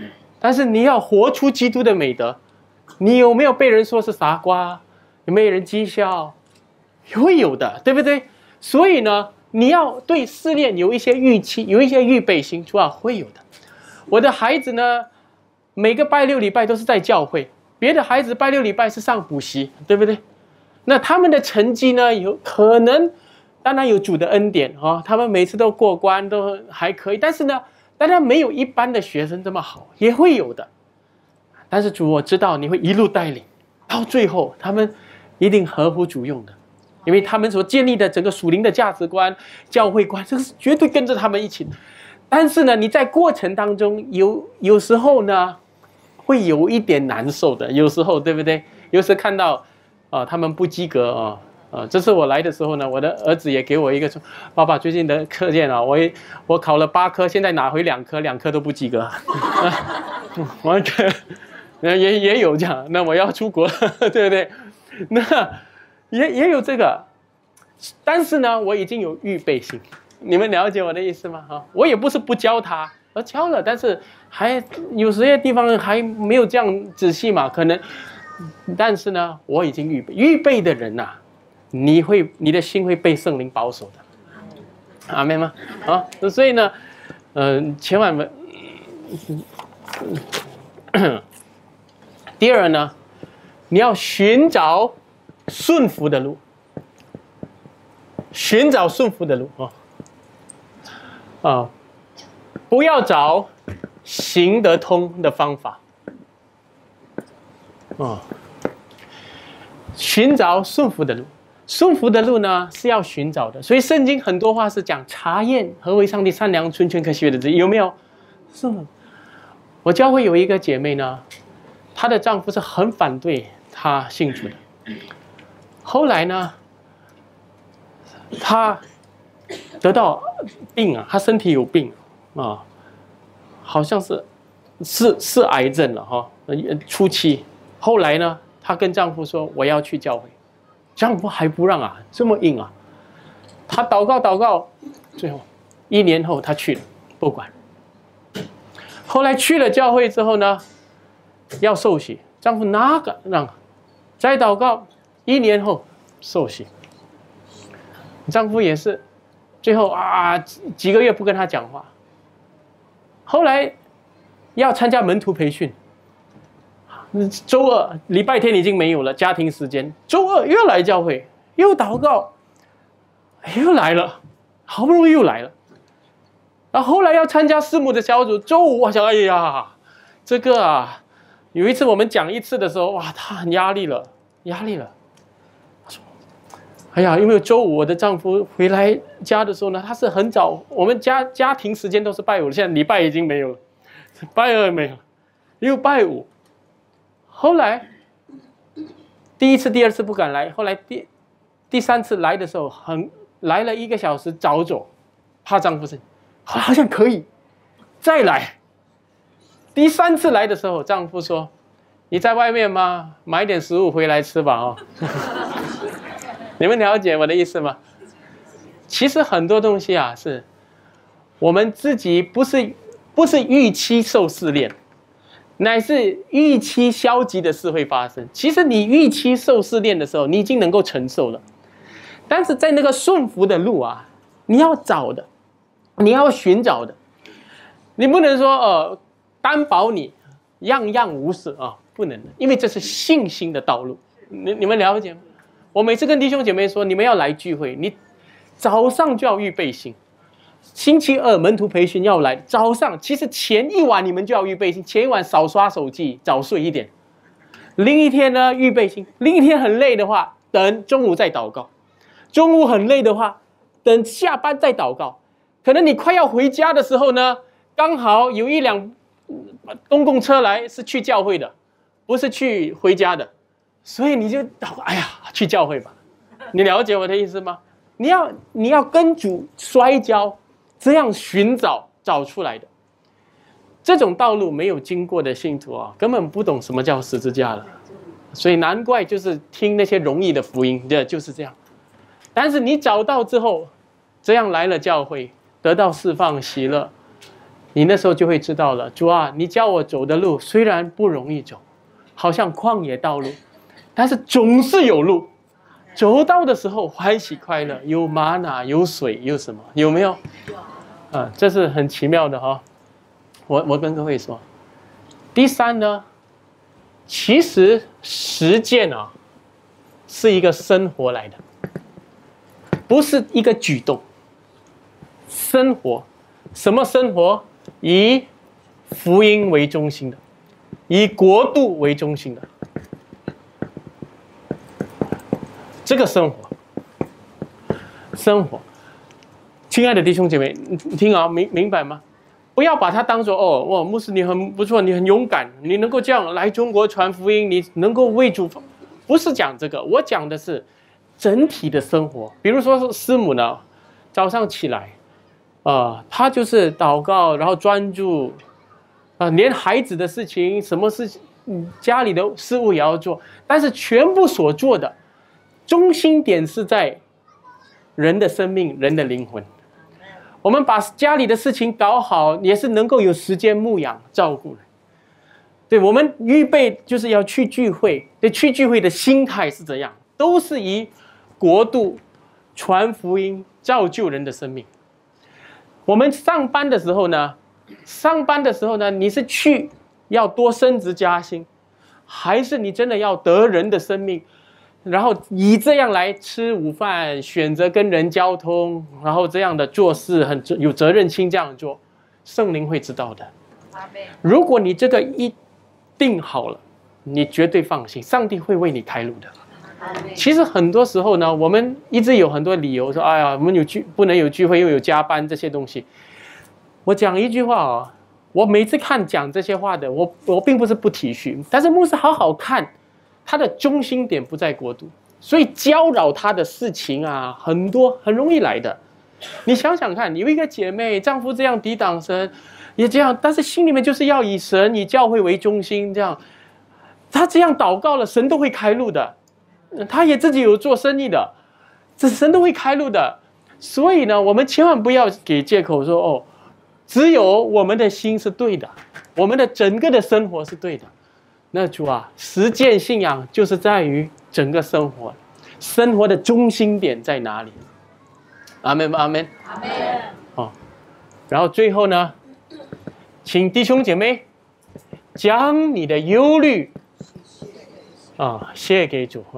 但是你要活出基督的美德，你有没有被人说是傻瓜？有没有人讥笑？会有的，对不对？所以呢，你要对试炼有一些预期，有一些预备心，主要会有的。我的孩子呢，每个拜六礼拜都是在教会，别的孩子拜六礼拜是上补习，对不对？那他们的成绩呢，有可能，当然有主的恩典哦，他们每次都过关，都还可以。但是呢，当然没有一般的学生这么好，也会有的。但是主，我知道你会一路带领，到最后他们一定合乎主用的，因为他们所建立的整个属灵的价值观、教会观，这个是绝对跟着他们一起的。但是呢，你在过程当中有时候呢，会有一点难受的，有时候对不对？有时看到他们不及格这次我来的时候呢，我的儿子也给我一个说，爸爸最近的课件啊，我考了8科，现在拿回2科，2科都不及格，完全也有这样，那我要出国了，对不对？那也有这个，但是呢，我已经有预备性，你们了解我的意思吗？我也不是不教他，我教了，但是还有些地方还没有这样仔细嘛，可能。但是呢，我已经预备的人呐，你的心会被圣灵保守的，阿们吗？所以呢，千万不。第二呢，你要寻找顺服的路，寻找顺服的路不要找行得通的方法。寻找顺服的路，顺服的路呢是要寻找的。所以圣经很多话是讲查验何为上帝善良、纯全、可喜悦的旨意，有没有？是吗？我教会有一个姐妹呢，她的丈夫是很反对她信主的。后来呢，她得到病啊，她身体有病好像是癌症了初期。后来呢，她跟丈夫说我要去教会，丈夫还不让这么硬她祷告，最后1年后她去了，不管。后来去了教会之后呢，要受洗，丈夫哪敢让？再祷告，1年后受洗，丈夫也是，最后几个月不跟她讲话。后来要参加门徒培训。周二礼拜天已经没有了，家庭时间。周二又来教会，又祷告，又来了，好不容易又来了。然后后来要参加师母的小组，周五我想，哎呀，这个有一次我们讲1次的时候，他很压力了。他说，哎呀，因为周五我的丈夫回来家的时候呢，他是很早，我们家庭时间都是拜5，现在礼拜已经没有了，拜2没有，又拜5。后来第1次、第2次不敢来，后来第3次来的时候，来了1个小时早走，怕丈夫生气，好像可以再来。第3次来的时候，丈夫说：“你在外面吗？买点食物回来吃吧你们了解我的意思吗？其实很多东西是我们自己不是预期受试炼。乃是预期消极的事会发生。其实你预期受试炼的时候，你已经能够承受了。但是在那个顺服的路你要找的，你要寻找的，你不能说担保你样样无事不能的，因为这是信心的道路。你们了解吗？我每次跟弟兄姐妹说，你们要来聚会，你早上就要预备心。星期2门徒培训要来，早上其实前1晚你们就要预备心，前1晚少刷手机，早睡一点。另一天呢预备心，另一天很累的话，等中午再祷告。中午很累的话，等下班再祷告。可能你快要回家的时候呢，刚好有1辆公共车来，是去教会的，不是去回家的，所以你就哎呀，去教会吧。你了解我的意思吗？你要跟主摔跤。这样找出来的，这种道路没有经过的信徒根本不懂什么叫十字架了，所以难怪就是听那些容易的福音，就是这样。但是你找到之后，这样来了教会，得到释放喜乐， 你那时候就会知道了，主啊，你叫我走的路虽然不容易走，好像旷野道路，但是总是有路。走到的时候欢喜快乐，有玛瑙，有水，有什么？有没有？这是很奇妙的哈。我跟各位说，第三呢，其实实践啊，是一个生活来的，不是一个举动。生活，什么生活？以福音为中心的，以国度为中心的。这个生活，亲爱的弟兄姐妹，听啊，明白吗？不要把它当作哇，牧师你很不错，你很勇敢，你能够这样来中国传福音，你能够为主，不是讲这个，我讲的是整体的生活。比如说师母呢，早上起来，他就是祷告，然后专注，连孩子的事情，什么事情，家里的事务也要做，但是全部所做的。中心点是在人的生命、人的灵魂。我们把家里的事情搞好，也是能够有时间牧养、照顾人。对，我们预备就是要去聚会，对，去聚会的心态是怎样？都是以国度传福音、造就人的生命。我们上班的时候呢，你是去要多升职加薪，还是你真的要得人的生命？然后以这样来吃午饭，选择跟人交通，然后这样的做事很有责任心，这样做，圣灵会知道的。如果你这个一定好了，你绝对放心，上帝会为你开路的。其实很多时候呢，我们一直有很多理由说，哎呀，我们不能有聚会，又有加班这些东西。我讲一句话我每次看讲这些话的，我并不是不体恤，但是牧师好好看。他的中心点不在国度，所以搅扰他的事情啊，很多很容易来的。你想想看，有一个姐妹，丈夫这样抵挡神，也这样，但是心里面就是要以神、以教会为中心，这样，他这样祷告了，神都会开路的。他也自己有做生意的，这神都会开路的。所以呢，我们千万不要给借口说只有我们的心是对的，我们的整个的生活是对的。那主啊，实践信仰就是在于整个生活的中心点在哪里？阿们，阿们，阿们。然后最后呢，请弟兄姐妹将你的忧虑卸给主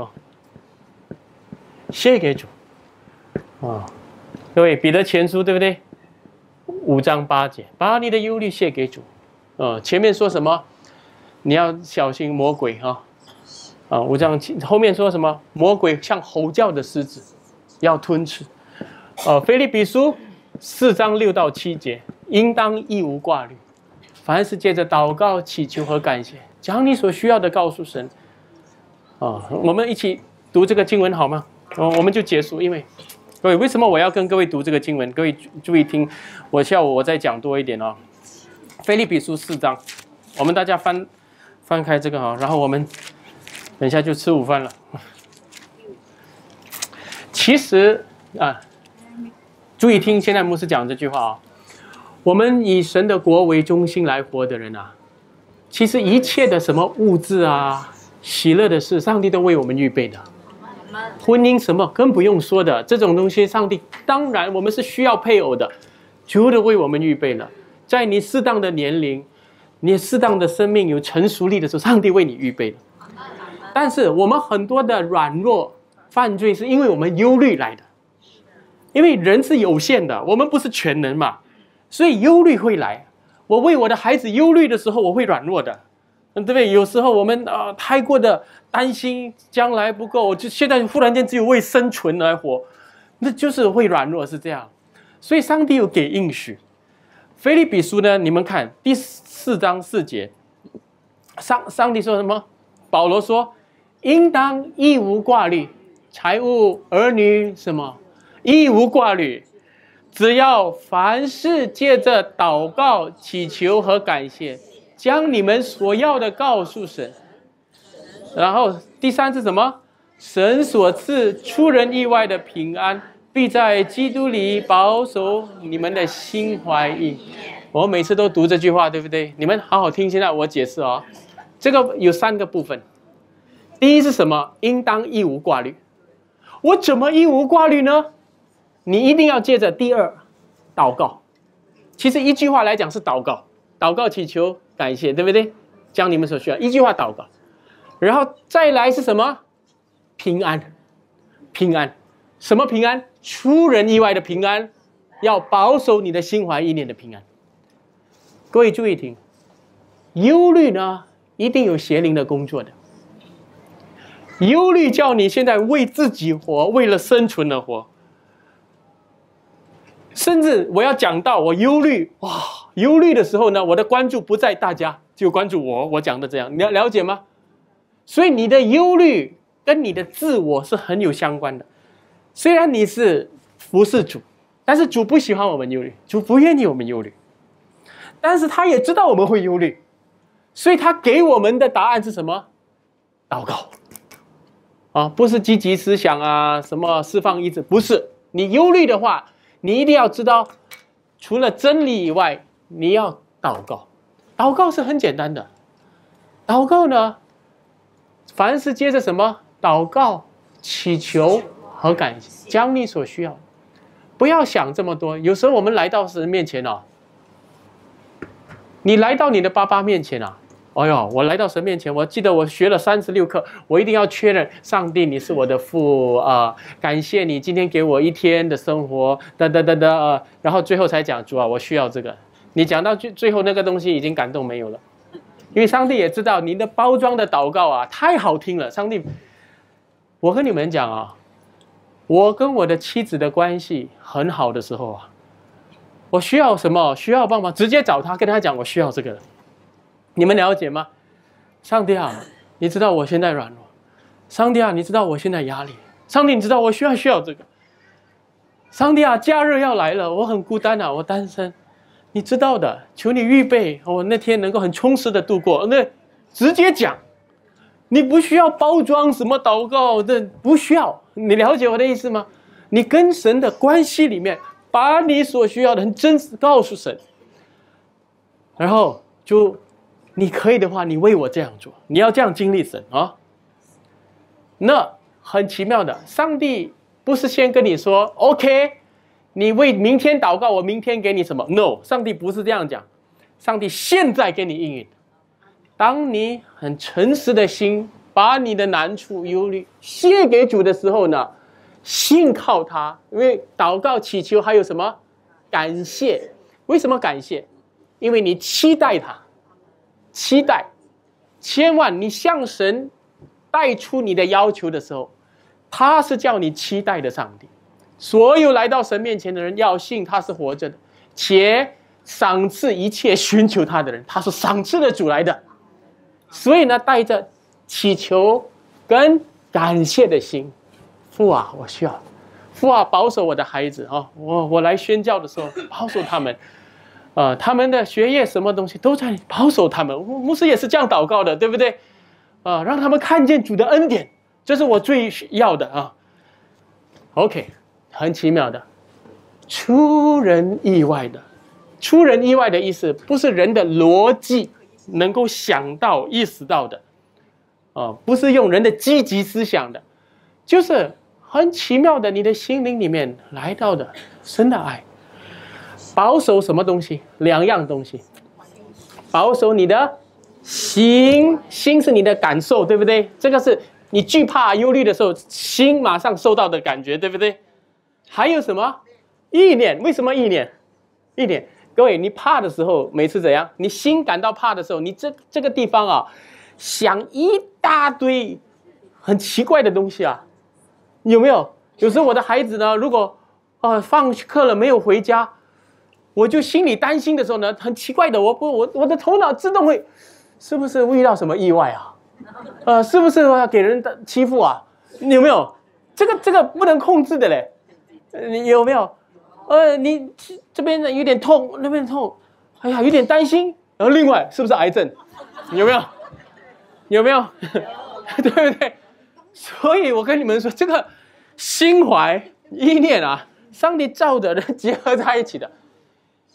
卸给主各位，彼得前书对不对？5章8节，把你的忧虑卸给主。前面说什么？你要小心魔鬼5章后面说什么？魔鬼像吼叫的狮子，要吞吃。腓立比书4章6到7节，应当一无挂虑，凡是借着祷告、祈求和感谢，将你所需要的告诉神。我们一起读这个经文好吗？我们就结束。因为各位，为什么我要跟各位读这个经文？各位注意听，下午我再讲多一点腓立比书4章，我们大家翻开这个然后我们等一下就吃午饭了。其实注意听，现在牧师讲这句话我们以神的国为中心来活的人其实一切的什么物质喜乐的事，上帝都为我们预备的。婚姻什么更不用说的，这种东西上帝当然我们是需要配偶的，主都为我们预备了。在你适当的年龄，你适当的生命有成熟力的时候，上帝为你预备了。但是我们很多的软弱犯罪是因为我们忧虑来的，因为人是有限的，我们不是全能嘛，所以忧虑会来。我为我的孩子忧虑的时候，我会软弱的，对不对？有时候我们太过的担心将来不够，就现在忽然间只有为生存而活，那就是会软弱，是这样。所以上帝有给应许。腓立比书呢，你们看第4章4节，上帝说什么？保罗说，应当一无挂虑，财物儿女什么一无挂虑，只要凡事借着祷告、祈求和感谢，将你们所要的告诉神。然后第3是什么？神所赐出人意外的平安，必在基督里保守你们的心怀意。 我每次都读这句话，对不对？你们好好听，现在我解释哦。这个有3个部分。第一是什么？应当一无挂虑。我怎么一无挂虑呢？你一定要接着第2，祷告。其实一句话来讲是祷告，祷告祈求感谢，对不对？将你们所需要，一句话祷告。然后再来是什么？平安，平安。什么平安？出人意外的平安，要保守你的心怀意念的平安。各位注意听，忧虑呢，一定有邪灵的工作的。忧虑叫你现在为自己活，为了生存而活。甚至我要讲到我忧虑，哇，忧虑的时候呢，我的关注不在大家，就关注我。我讲的这样，你要了解吗？所以你的忧虑跟你的自我是很有相关的。虽然你是服侍主，但是主不喜欢我们忧虑，主不愿意我们忧虑。但是他也知道我们会忧虑，所以他给我们的答案是什么？祷告。不是积极思想啊，什么释放意志，不是。你忧虑的话，你一定要知道，除了真理以外，你要祷告。祷告是很简单的。祷告呢，凡是接着什么？祷告、祈求和感谢，将你所需要。不要想这么多。有时候我们来到神面前哦，你来到你的爸爸面前啊，哎呦，我来到神面前，我记得我学了36课，我一定要确认上帝你是我的父啊，感谢你今天给我一天的生活，然后最后才讲主啊，我需要这个。你讲到最后那个东西已经感动没有了，因为上帝也知道您的包装的祷告啊太好听了。上帝，我跟你们讲啊，我跟我的妻子的关系很好的时候啊，我需要什么？需要帮忙，直接找他，跟他讲我需要这个。你们了解吗？上帝啊，你知道我现在软弱。上帝啊，你知道我现在压力。上帝，你知道我需要这个。上帝啊，假日要来了，我很孤单啊，我单身。你知道的，求你预备我那天能够很充实的度过。那直接讲，你不需要包装什么祷告，这不需要。你了解我的意思吗？你跟神的关系里面，把你所需要的很真实告诉神，然后就。你可以的话，你为我这样做，你要这样经历神啊。那很奇妙的，上帝不是先跟你说 OK， 你为明天祷告，我明天给你什么 ？No， 上帝不是这样讲，上帝现在给你应允。当你很诚实的心，把你的难处、忧虑卸给主的时候呢，信靠他，因为祷告、祈求还有什么？感谢。为什么感谢？因为你期待他。期待，千万你向神带出你的要求的时候，他是叫你期待的上帝。所有来到神面前的人要信他是活着的，且赏赐一切寻求他的人，他是赏赐的主来的。所以呢，带着祈求跟感谢的心，父啊，我需要，父啊，保守我的孩子啊，我来宣教的时候保守他们。他们的学业什么东西都在保守他们，牧师也是这样祷告的，对不对？让他们看见主的恩典，这是我最要的啊。OK， 很奇妙的，出人意外的，出人意外的意思不是人的逻辑能够想到、意识到的，不是用人的积极思想的，就是很奇妙的，你的心灵里面来到的神的爱。保守什么东西？2样东西。保守你的心，心是你的感受，对不对？这个是你惧怕、忧虑的时候，心马上受到的感觉，对不对？还有什么？意念。为什么意念？意念。各位，你怕的时候，每次怎样？你心感到怕的时候，你这个地方啊，想一大堆很奇怪的东西啊，有没有？有时候我的孩子呢，如果放课了没有回家。我就心里担心的时候呢，很奇怪的，我的头脑自动会，是不是遇到什么意外啊？是不是要给人欺负啊？有没有？这个不能控制的嘞，你有没有？你这边有点痛，那边痛，哎呀，有点担心。然后另外是不是癌症？有没有？有没有？对不对？所以我跟你们说，这个心怀意念啊，上帝造的人结合在一起的。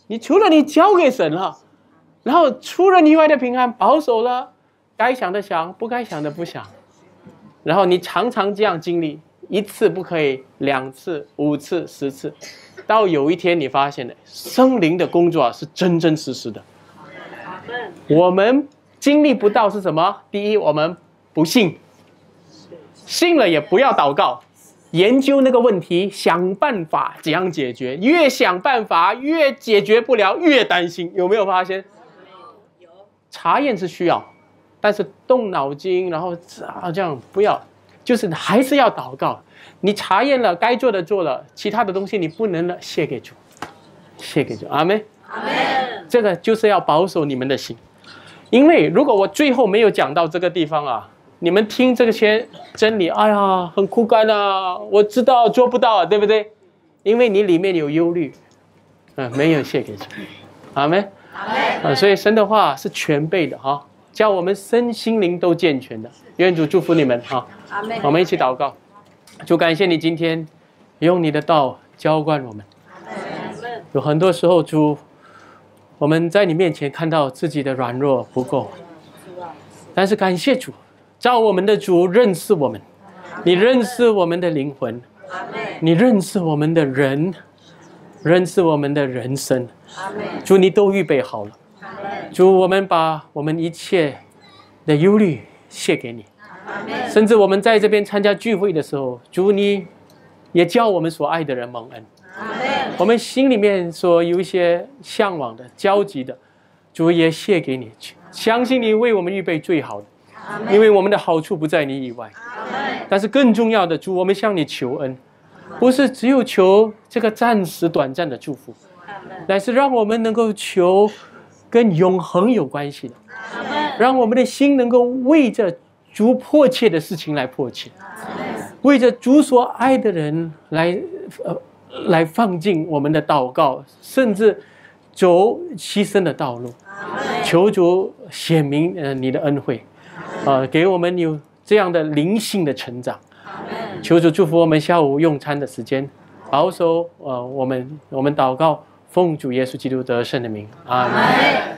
你除了你交给神了，然后除了你以外的平安保守了，该想的想，不该想的不想，然后你常常这样经历，1次不可以，2次、5次、10次，到有一天你发现了圣灵的工作是真真实实的。我们经历不到是什么？第一，我们不信，信了也不要祷告，研究那个问题，想办法怎样解决，越想办法越解决不了，越担心。有没有发现？有。查验是需要，但是动脑筋，然后这样不要，就是还是要祷告。你查验了，该做的做了，其他的东西你不能了，卸给主，卸给主。阿们。阿们。这个就是要保守你们的心，因为如果我最后没有讲到这个地方啊，你们听这些真理，哎呀，很枯干啊，我知道做不到啊，对不对？因为你里面有忧虑，没有卸给主。阿们。阿们。所以神的话是全备的哈，叫我们身心灵都健全的。愿主祝福你们哈。阿们。我们一起祷告。主，感谢你今天用你的道浇灌我们。有很多时候，主，我们在你面前看到自己的软弱不够，但是感谢主，照我们的主认识我们，你认识我们的灵魂，你认识我们的人，认识我们的人生。主，你都预备好了。主，我们把我们一切的忧虑卸给你。甚至我们在这边参加聚会的时候，主，你也叫我们所爱的人蒙恩。我们心里面所有一些向往的、焦急的，主也卸给你，相信你为我们预备最好的，因为我们的好处不在你以外。但是更重要的，主，我们向你求恩，不是只有求这个暂时短暂的祝福，乃是让我们能够求跟永恒有关系的，让我们的心能够为着主迫切的事情来迫切，为着主所爱的人来放进我们的祷告，甚至走牺牲的道路。求主显明你的恩惠，给我们有这样的灵性的成长。求主祝福我们下午用餐的时间，保守我们祷告，奉主耶稣基督得胜的名，阿们。